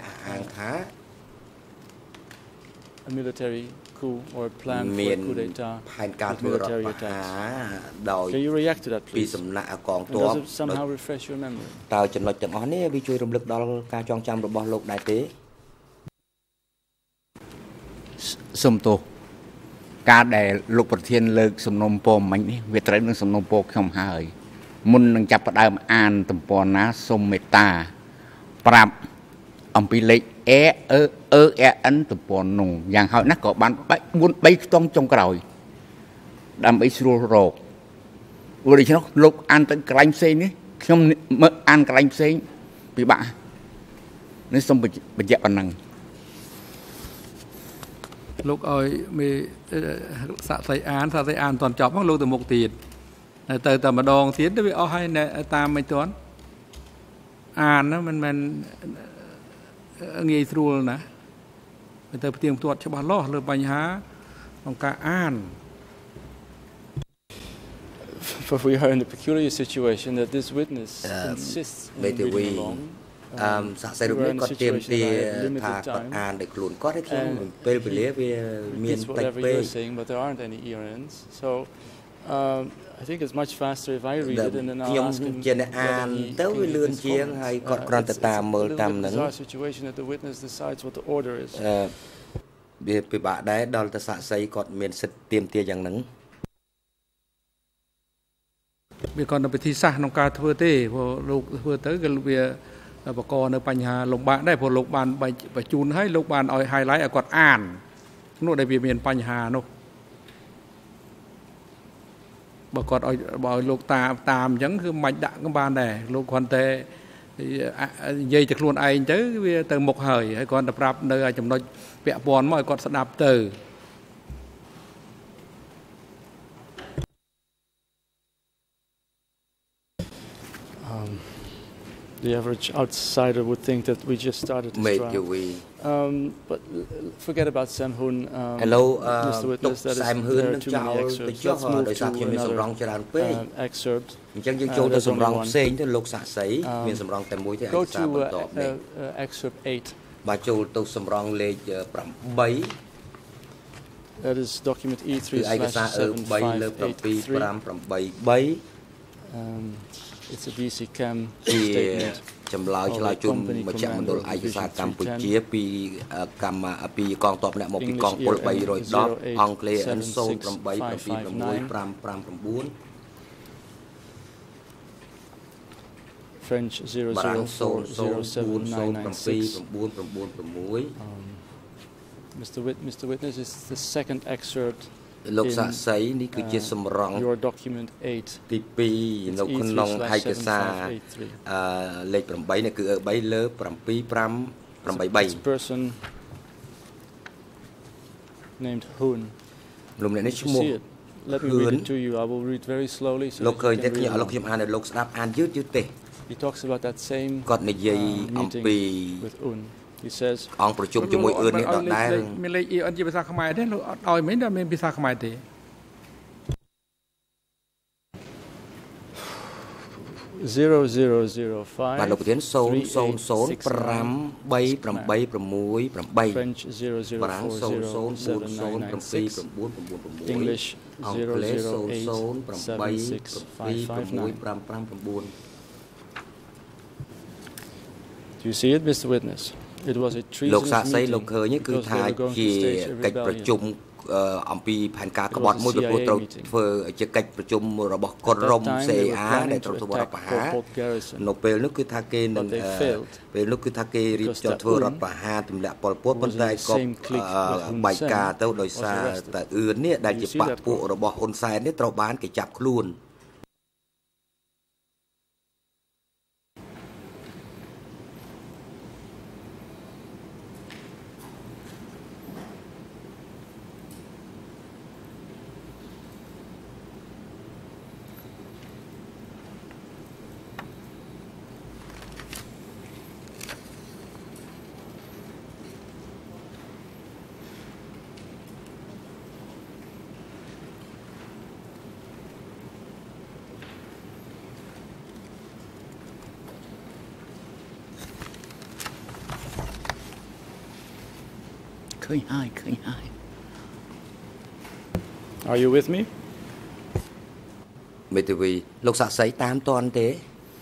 a military coup or a plan for a coup d'etat with military attacks. Can you react to that, please? And does it somehow refresh your memory? តើចំណុចទាំងអស់នេះវាជួយរំលឹកដល់ការចងចាំរបស់លោកដែរទេសូមទោស ការដែលលោកប្រធានលើកសំណុំពរមិញនេះវាត្រូវនឹងសំណុំពរខ្ញុំហើយមុននឹងចាប់ផ្ដើមអានទំព័រណាសូមមេត្តាប្រាប់អំពីលេខ E E E N ទំព័រនោះយ៉ាងហោចណាស់ក៏បានfour threeខ្ទង់ចុងក្រោយដើម្បីស្រួលរកព្រោះដូច្នោះលោកអានទៅកន្លែងផ្សេងនេះខ្ញុំមើលអានកន្លែងផ្សេងពិបាកនេះសូមបញ្ជាក់ប៉ុណ្ណឹងលោកឲ្យមេសាក់សៃអានសាក់សៃអានតន់ចប់មកលោកទៅមុខទៀតទៅតែម្ដងទៀតវាអស់ហើយតាមមិនទាន់អានហ្នឹងមិនមែនងាយស្រួលណាទៅផ្ទៀងផ្ទាត់ច្បាស់លាស់លើបញ្ហាក្នុងការអាន but we are in a peculiar situation that this witness insists on reading along. អឺសាក់សៃរូបនេះគាត់ទាមទារថាគាត់អានដោយខ្លួនគាត់ឲ្យខ្ញុំពេលវេលាវាមានតិចពេក but there aren't any earrings so um, I think it's much faster if I read it and then I'll ask him ជាអ្នកអានទៅវាលឿនជាងហើយគាត់គ្រាន់តែតាមមើលតាមហ្នឹង situation that the witness decides what the order is អឺវាពិបាកដែរដល់តែសាក់សៃគាត់មានសិទ្ធិទាមទារយ៉ាងហ្នឹងវាគាត់នៅពិធីសាសក្នុងការធ្វើទេព្រោះលោកធ្វើទៅគឺវាបកកនៅបញ្ហាលំបាកដែរព្រោះលោកបានបញ្ជូនឲ្យលោកបានឲ្យ highlight ឲ្យគាត់អាននោះដែលវាមានបញ្ហានោះបើគាត់ឲ្យបើឲ្យលោកតាមតាមអញ្ចឹងគឺមិនដាក់ក៏បានដែរលោកគ្រាន់តែនិយាយទៅខ្លួនឯងទៅវាទៅមុខហើយហើយគ្រាន់តែប្រាប់នៅចំណុចពាក់ព័ន្ធមកឲ្យគាត់ស្ដាប់ទៅ The average outsider would think that we just started this trial. Um, but forget about Sam Hun. Um, Hello, Mister Witness, that is, there are too many excerpts. Let's move to another uh, excerpt. Uh, there's only one. Um, go to uh, uh, uh, excerpt eight. That is document E three slash seven five eight three. Um, It's a D C Cam statement. ចម្លើយឆ្លើយជូនមជ្ឈមណ្ឌលឯកសារកម្ពុជាពីកម្មពីកងទ័ពអ្នកមកពីកងពល three ten អង់គ្លេស N zero eight seven six five five nine French zero zero four zero seven nine nine six Mister Wit Mister Witness is the second excerpt លោកសាក់សៃនេះគឺជាសម្រង your document eight ទីtwoនៅក្នុងឯកសារអឺលេខeightនេះគឺthreeលើseven five eight three person named Hun លោកអ្នកនេះឈ្មោះ Let me read it to you I will read very slowly so លោកឃើញតែខ្ញុំឲ្យលោកខ្ញុំអានឲ្យលោកស្ដាប់អានយឺតយឺតទេ He talks about that same គាត់និយាយអំពី with Un He says អង្គប្រជុំជាមួយអឿននេះដដែលមានលេខអ៊ីអនជាភាសាខ្មែរទេលោកអត់ឲ្យមិនដល់មានភាសាខ្មែរទេ zero zero zero five បាទលោកប្រធានzero zero zero five three eight eight French zero zero four zero seven nine nine six English zero zero eight seven six five five nine Do you see it Mister Witness It was a treasonous meeting because they were going to stage a rebellion. អំពីផែនការក្បត់មួយប្រពន្ធត្រូវធ្វើជាកិច្ចប្រជុំរបស់កុនរំ C A R ដែលត្រូវធ្វើរដ្ឋប្រហារនៅពេលនោះគឺថាគេនឹងពេលនោះគឺថាគេរៀបចំធ្វើរដ្ឋប្រហារទម្លាក់ប៉ុលពតប៉ុន្តែក៏បែកការទៅដោយសារតែអឿននេះដែលជាបកពួករបស់ហ៊ុនសែននេះត្រូវបានគេចាប់ខ្លួន Are you with me? មេធាវីលោកសាក់សីតាមតន់ទេ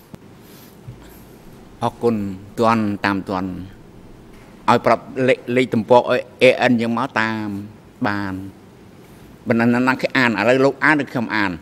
អរគុណតន់តាមតន់ឲ្យប្រាប់លេខទំព័រ A N យ៉ាងមកតាមបានបណ្ណណាគេអានឥឡូវលោកអានឬខ្ញុំអាន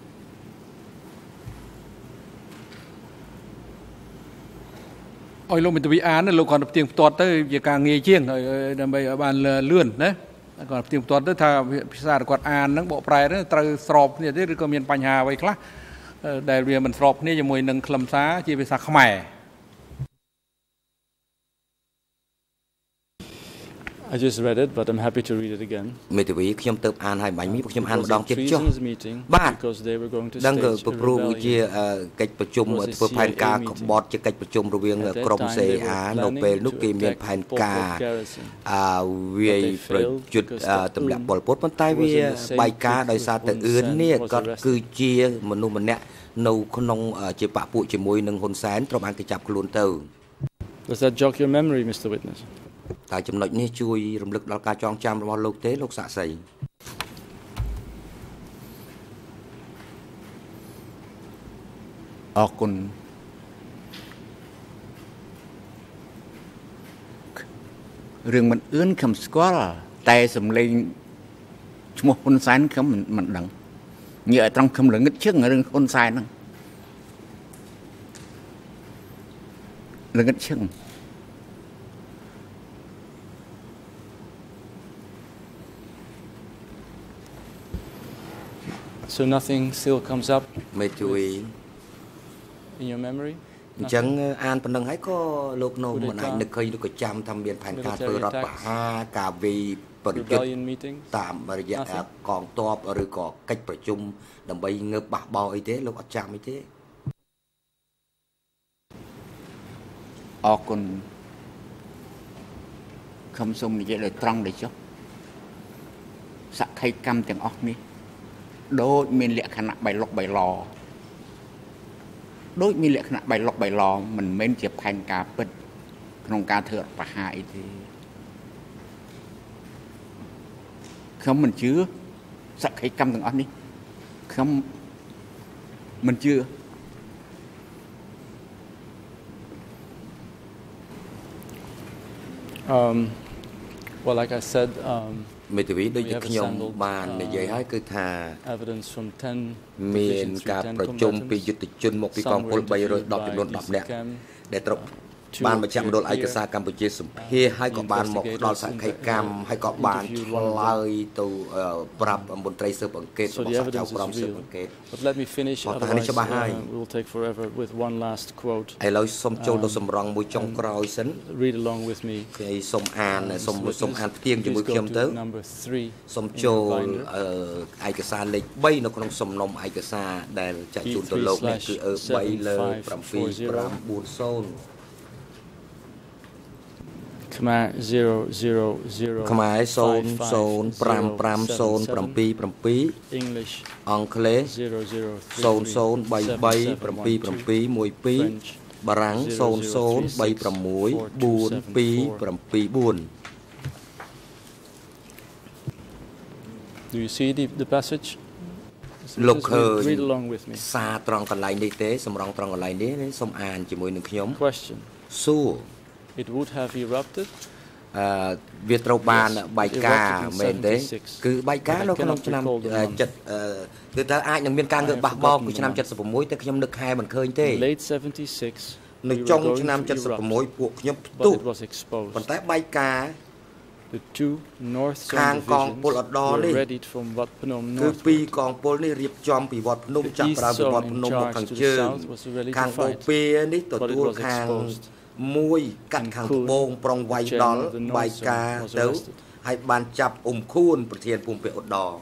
ឲ្យលោកមេធាវីអានលោកគាត់ផ្ទៀងផ្ទាត់ទៅជាការងាយជាងដើម្បីឲ្យបានលឿនណាគាត់ផ្ទៀងផ្ទាត់ទៅថាភាសាគាត់អានហ្នឹងបកប្រែទៅត្រូវស្របគ្នាទេឬក៏មានបញ្ហាអ្វីខ្លះដែលវាមិនស្របគ្នាជាមួយនឹងខ្លឹមសារជាភាសាខ្មែរ I I just read it, but I'm happy to read it again. មេធាវីខ្ញុំទៅអានឲ្យបាញ់មីខ្ញុំអានម្ដងទៀតចុះ បាទ because they were going to ដឹងគឺ stage a ព្រោះជា rebellion. កិច្ចប្រជុំធ្វើផែនការក្បត់ជាកិច្ចប្រជុំរវាងក្រុម C A A នៅពេលនោះគេមានផែនការអឺវាយប្រយុទ្ធទម្លាក់ប៉ុលពតប៉ុន្តែវាបែកការដោយសារតែអឿននេះគាត់គឺជាមនុស្សម្នាក់នៅក្នុងជាបកពួកជាមួយនឹងហ៊ុនសែនត្រូវបានគេចាប់ខ្លួនទៅ Does that jog your memory, Mister Witness? តែចំណុចនេះជួយរំលឹកដល់ការចងចាំរបស់លោកទេលោកសាក់សីអរគុណរឿងមិនអឿនខ្ញុំស្គាល់តែសំឡេងឈ្មោះហ៊ុនសែនខ្ញុំមិនដឹងនិយាយឲ្យត្រង់ខ្ញុំល្ងឹតជឹងរឿងហ៊ុនសែនហ្នឹងល្ងឹតជឹង So nothing still comes up មេជួយ in your memory អញ្ចឹងអានប៉ុណ្ណឹងហើយក៏លោកនៅមិនអាចនឹកឃើញឬក៏ចាំថាមានផែនការធ្វើរដ្ឋបហាការវិប្រយុទ្ធតាមរយៈកងទ័ពឬក៏កិច្ចប្រជុំដើម្បីងើបបះបោអីទេលោកអត់ចាំអីទេអរគុណខ្ញុំសូមនិយាយដោយត្រង់ដូចចុះសក្ខីកម្មទាំងអស់នេះដូចមានលក្ខណៈបៃលុកបៃឡដូចមានលក្ខណៈបៃលុកបៃឡមិនមែនជាផែនការពិតក្នុងការធ្វើរដ្ឋបហាអីទេខ្ញុំមិនជឿសក្ខីកម្មទាំងអស់នេះខ្ញុំមិនជឿ Um well like I said um មេធាវីដូចខ្ញុំបាននិយាយហើយគឺថា evidence from ten មានការប្រជុំពីយុទ្ធជនមកពីកងពលបីរយដប់ចំនួនដប់នាក់ដែលត្រូវបានមជ្ឈមណ្ឌលឯកសារកម្ពុជាសម្ភារហើយក៏បានមកដល់សក្ខីកម្មហើយក៏បានឆ្លើយទៅប្រាប់មន្ត្រីស៊ើបអង្កេតរបស់ចៅក្រមស៊ើបអង្កេត But let me finish otherwise we will take forever with one last quote ឥឡូវសូមចូលទៅសម្រងមួយចុងក្រោយសិន read along with me ហើយសូមអានសូមសូមអានផ្ទៀងជាមួយខ្ញុំទៅសូមចូលឯកសារលេខ3នៅក្នុងសំណុំឯកសារដែលចែកជូនទៅលោកនេះគឺអឺ3លើ7 5 4 0 Khmer zero zero zero Khmer zero zero five five zero seven seven English អង់គ្លេស zero zero zero zero three three seven seven one two បារាំង zero zero three six four two seven four Do you see the the passage លោកឃើញ Read along with me សារត្រង់កន្លែងនេះទេសម្រងត្រង់កន្លែងនេះសូមអានជាមួយនឹងខ្ញុំ Question សួរ It would have erupted អឺវាត្រូវបានបែកការមែនទេគឺបែកការនៅក្នុងឆ្នាំ7គឺតើអាចនឹងមានការងើបបះបោកពីឆ្នាំ76តែខ្ញុំនឹកខែមិនឃើញទេ late seventy-six នៅចុងឆ្នាំ76ពួកខ្ញុំផ្ទុះប៉ុន្តែបែកការ The two north zone divisions were readied from Wat Phnom គឺពីរកងពលនេះរៀបចំពីវត្តភ្នំចាប់ប្រើពីវត្តភ្នំមកខាងជើងខាងបូព៌ានេះទទួលខាងមួយកាត់ខាងត្បូងប្រុងវាយដល់បាយការទៅហើយបានចាប់អ៊ុំខួនប្រធានភូមិភាគឧត្តរ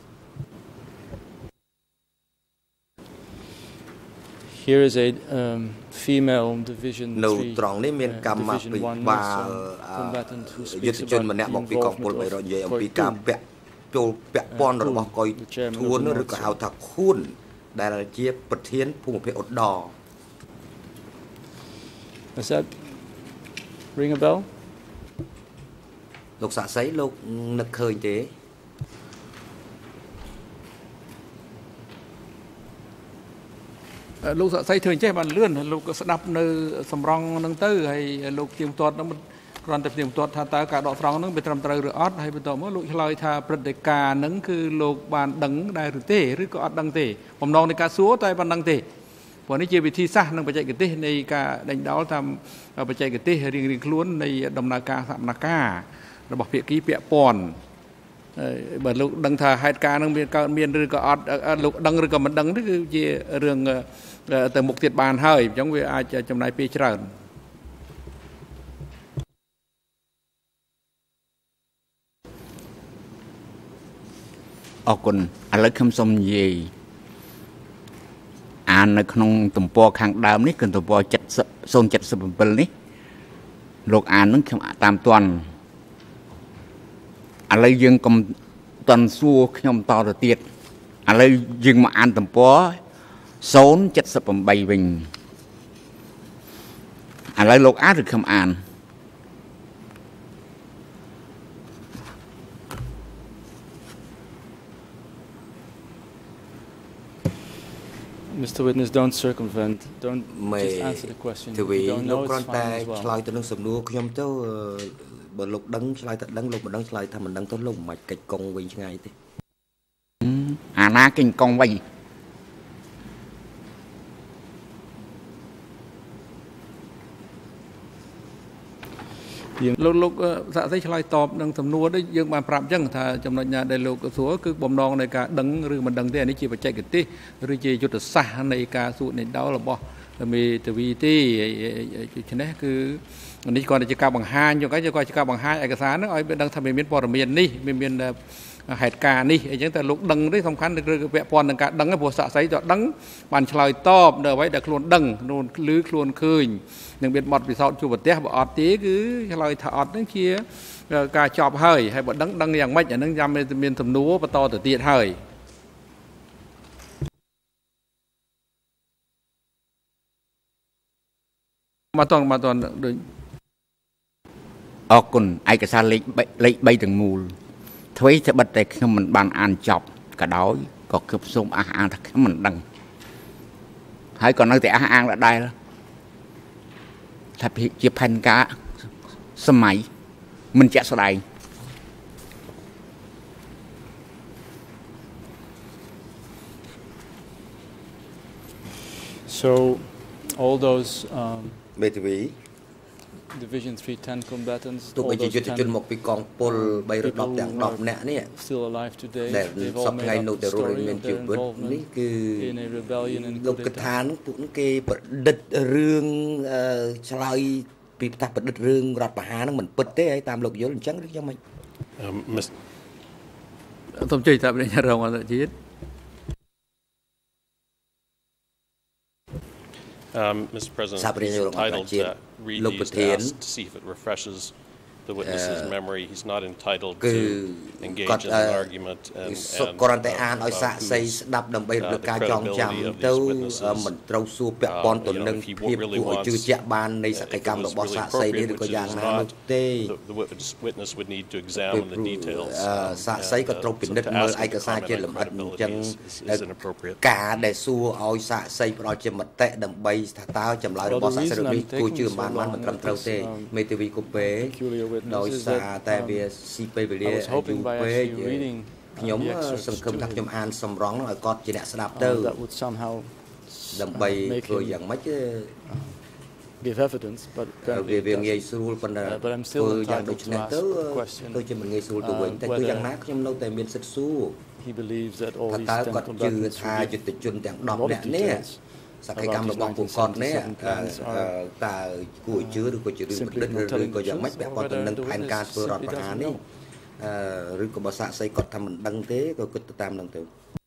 Here is a um, female division នៅត្រង់នេះមានកម្មវិបាលយុទ្ធជនម្នាក់មកពីកងពលបីរយនិយាយអំពីការពាក់ចូលពាក់ព័ន្ធរបស់កុយធួនឬក៏ហៅថាខួនដែលជាប្រធានភូមិភាគឧត្តរ Does that ring a bell លោកសាក់សីលោកនឹកឃើញទេលោកសាក់សីធ្វើអញ្ចេះបានលឿនលោកស្ដាប់នៅសម្រងហ្នឹងទៅហើយលោកទៀងទាត់ហ្នឹងគ្រាន់តែទៀងទាត់ថាតើការដកស្រង់ហ្នឹងវាត្រឹមត្រូវឬអត់ហើយបន្ទាប់មកលោកឆ្លើយថាព្រឹត្តិការណ៍ហ្នឹងគឺលោកបានដឹងដែរឬទេឬក៏អត់ដឹងទេបំណងនៃការសួរតែប៉ុណ្្នឹងទេព្រោះនេះជាវិធីសាស្ត្រនិងបច្ចេកទេសនៃការដេញដោលតាមបច្ចេកទេសរៀងៗខ្លួននៃដំណើរការសកម្មភាពរបស់ភាគីពាក់ព័ន្ធបើលោកដឹងថាហេតុការណ៍ហ្នឹងមានកើតមានឬក៏អត់លោកដឹងឬក៏មិនដឹងនេះគឺជារឿងទៅមុខទៀតបានហើយអញ្ចឹងវាអាចចំណាយ ពេល ច្រើននៅត្រង់នេះមានកម្មវិបាលយុទ្ធជនម្នាក់មកពីកងពលបីរយនិយាយអំពីការពាក់ចូលពាក់ព័ន្ធរបស់កុយធួនឬក៏ហៅថាខួនដែលជាប្រធានភូមិភាគឧត្តរ Does that ring a bell អរគុណឥឡូវខ្ញុំសូមនិយាយអាននៅក្នុងទំព័រខាងដើមនេះគឺទំព័រศูนย์เจ็ดสิบเจ็ดនេះលោកអាននឹងខ្ញុំតាមតាន់ឥឡូវយើងកុំតាន់សួរខ្ញុំតទៅទៀតឥឡូវយើងមកអានទំព័រศูนย์เจ็ดสิบแปดវិញឥឡូវលោកអានឬខ្ញុំអាន Mister Witness, don't circumvent. Don't just answer the question. If you don't know, it's fine as well. ឆ្លើយទៅនឹងសំណួរខ្ញុំទៅបើលោកដឹងឆ្លើយតែដឹងលោកមិនដឹងឆ្លើយថាមិនដឹងទៅលោកមិនបាច់កិច្ចកង់វិញឆ្ងាយទេអាណាកិច្ចកង់វិញលោកលោកសាក់សីឆ្លើយតបនឹងសំណួរនេះយើងបានប្រាប់អញ្ចឹងថាចំណុចណាដែលលោកសួរគឺបំណងនៃការដឹងឬមិនដឹងទេអានេះជាបច្ចេកទេសឬជាយុទ្ធសាស្ត្រនៃការសួរនេះដោរបស់មេធាវីទេដូច្នេះគឺនេះគាត់ជាការបង្ហាញយកគាត់ជាការបង្ហាញឯកសារហ្នឹងឲ្យដឹងថាមានព័ត៌មាននេះមានហេតុការណ៍នេះអញ្ចឹងតែលោកដឹងទេសំខាន់គឺពាក់ព័ន្ធនឹងការដឹងព្រោះសាក់សីទៅដឹងបានឆ្លើយតបនៅអ្វីដែលខ្លួនដឹងខ្លួនឮខ្លួនឃើញនឹងមានបទពិសោធន៍ជួបប្រទេសបើអត់ទេគឺឆ្លើយថាអត់ហ្នឹងជាការចប់ហើយហើយបើដឹងដឹងយ៉ាងម៉េចអាហ្នឹងចាំមានសំណួរបន្តទៅទៀតហើយមកតមកតដូចអរគុណឯកសារលេខលេខ3ទាំងមូលអ្វីត្បិតតែខ្ញុំមិនបានអានចប់ក៏ដោយក៏ខ្ញុំសូមអះអាងថាខ្ញុំមិនដឹងហើយក៏នៅតែអះអាងដដែលថាជាផែនការសម័យមិនជាក់ស្ដែង So all those um, មេធាវី Division three ten combatants ទោះបីជាយុទ្ធជនមកពីកងពល 310 ទាំង 10 នាក់នេះ still alive today ដែលសពថ្ងៃនៅតែរស់មានជីវិតនេះគឺលោកកថានឹងពួកគេប្រឌិតរឿងឆ្លើយពីផ្ទះប្រឌិតរឿងរដ្ឋប្រហារនឹងមិនពិតទេហើយតាមលោកយល់អញ្ចឹងឬយ៉ាងម៉េចសូមជួយតាមរយៈរងអន្តរជាតិ Um, Mister President, he's entitled to read these to ask to see if it refreshes the witness's memory. He's not entitled to engage in an argument and, and uh, about who, uh, the credibility of these witnesses. Uh, you know, if he really wants uh, if it was really appropriate, which it is not, the, the witness, witness would need to examine the details. Um, and, uh, so to ask him to comment on credibility is, is, is inappropriate. ការដែលសួរឲ្យសាកសីផ្ដល់ជាមតិដើម្បីថាតើចម្លើយរបស់សាកសីនេះគួរជឿបានបានមិនត្រឹមត្រូវទេមេធាវីកូពេដោយសារតែវាស៊ីពេលវេលាយូរពេកខ្ញុំសង្ឃឹមថាខ្ញុំអានសំរងឲ្យគាត់ជាអ្នកស្ដាប់ទៅដើម្បីធ្វើយ៉ាងម៉េច give evidence but វាវាងាយស្រួលប៉ុន្តែធ្វើយ៉ាងដូចនេះទៅដូចជាមិនងាយស្រួលទៅវិញតែគឺយ៉ាងណាខ្ញុំនៅតែមានសិទ្ធិសួរ he believes that all these តើគាត់ជឿថាយុទ្ធជនទាំង 10 នាក់នេះសកម្មភាពរបស់ពួកគាត់នេះតើគួរជឿឬក៏ជារឿងប្រឌិតឬក៏យ៉ាងម៉េចពាក់ព័ន្ធទៅនឹងផែនការធ្វើរដ្ឋប្រហារនេះឬក៏បើសាកសីគាត់ថាមិនដឹងទេក៏គិតទៅតាមនឹងទៅ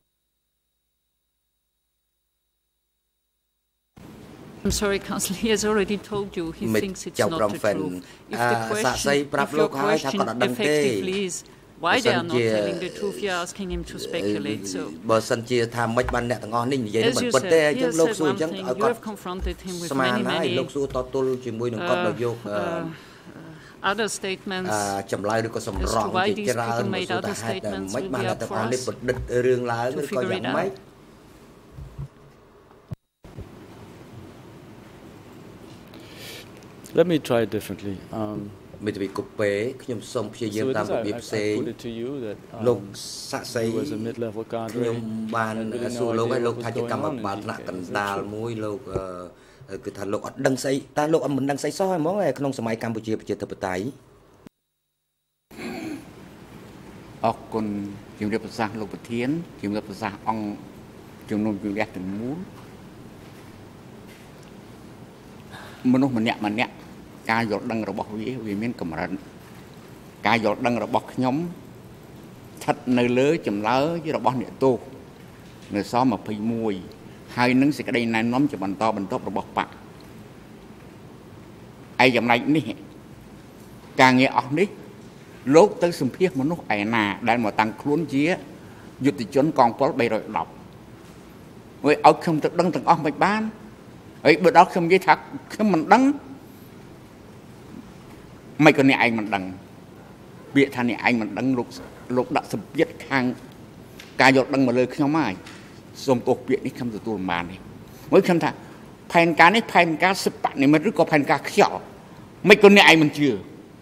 I'm sorry, Counsel. He has already told you he thinks it's not the truth. If the question, if your question effectively is why they are not telling the truth, you're asking him to speculate. So, as you said, he has said one thing. You have confronted him with many, many uh, uh, other statements. As to why these people made other statements will be up for us to figure it out. Let me try it differently. Um, មេធាវីកូពេខ្ញុំសូមព្យាយាមតាមរបៀបផ្សេងលោកសាក់សីខ្ញុំបានសួរលោកឲ្យលោកថាជាកម្មបាលថ្នាក់កណ្ដាលមួយលោកគឺថាលោកអត់ដឹងស្អីតែលោកអត់មិនដឹងស្អីសោះហ្មងក្នុងសម័យកម្ពុជាប្រជាធិបតេយ្យអរគុណជំរាបប្រសាសន៍លោកប្រធានជំរាបប្រសាសន៍អង្គជំនុំជម្រះទាំងមូលមនុស្សម្នាក់ម្នាក់ការយល់ដឹងរបស់វាវាមានកម្រិតការយល់ដឹងរបស់ខ្ញុំ thật nơi lứa chấm lỡ với bọn địa tô nơi xó mà phơi mùi hai nứng sẽ cái đây này nóm cho bàn to bàn tốt rồi bọc bạc ai dòng này ní càng nghe ọc ní lốt tới xung phiết mà nó ai nà đang mà tăng khuôn chía dù thì chốn còn có bay rồi đọc với ốc không tự đăng từng ốc mạch bán ấy bữa đó không dây thật không mình đăng mày còn này anh mình đăng biệt thằng này anh mình đăng lục lục đã sập viết hàng cả giọt đăng mà lời không ai xong tổ biệt đi không từ tu làm bàn này mới không thà phèn cá này phèn cá sập bạn này mới rất có phèn cá khéo mấy con này anh mình chưa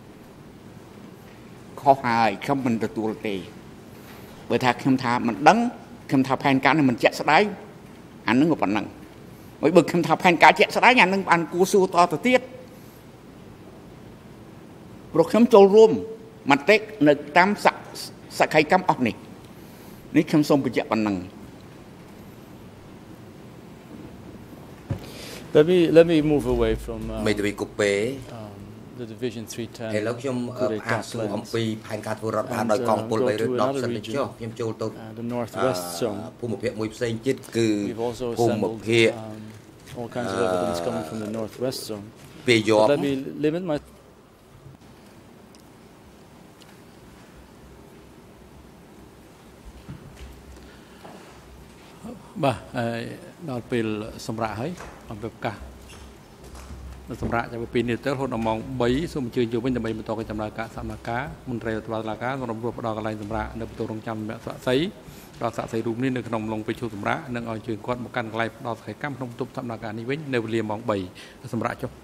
khó hài không mình từ tu tề bởi thà không thà mình đăng không thà phèn cá này mình chạy sát đáy anh nó ngọc bản năng mấy bực không thà phèn cá chạy sát đáy nhà nó ăn cua su to từ tiết rồi không trâu rôm mặt tết nơi tam sạc sạc hay cắm ọc này nếu không xong bị chạy bản năng. Let me let me move away from uh, mấy tụi cục bể the division three ten. Thì lúc chúng áp dụng ông pi phanh cá thu rọt đòi con pol bay rồi đọc sân lịch cho phim châu tôi the northwest zone. Phù một huyện mùi xanh chết cứ phù một huyện all kinds of evidence coming from the northwest zone. Về gió. Let me limit my bà đó là sầm rạ ấy làm việc cả sầm rạ cho pin này tới hôm mong bấy số chơi chơi bên bấy một to cái chấm là cá sắm là cá mình rêu toàn là cá còn rùa đỏ cái này sầm rạ được tổ trong trăm mẹ sạ sấy đỏ sạ sấy đúng nên được nòng lồngไปชูsầm rạ nâng ở trường con một căn cái này đỏ sấy cam không tụt sắm là cá này với nếu liềm mong bấy sầm rạ cho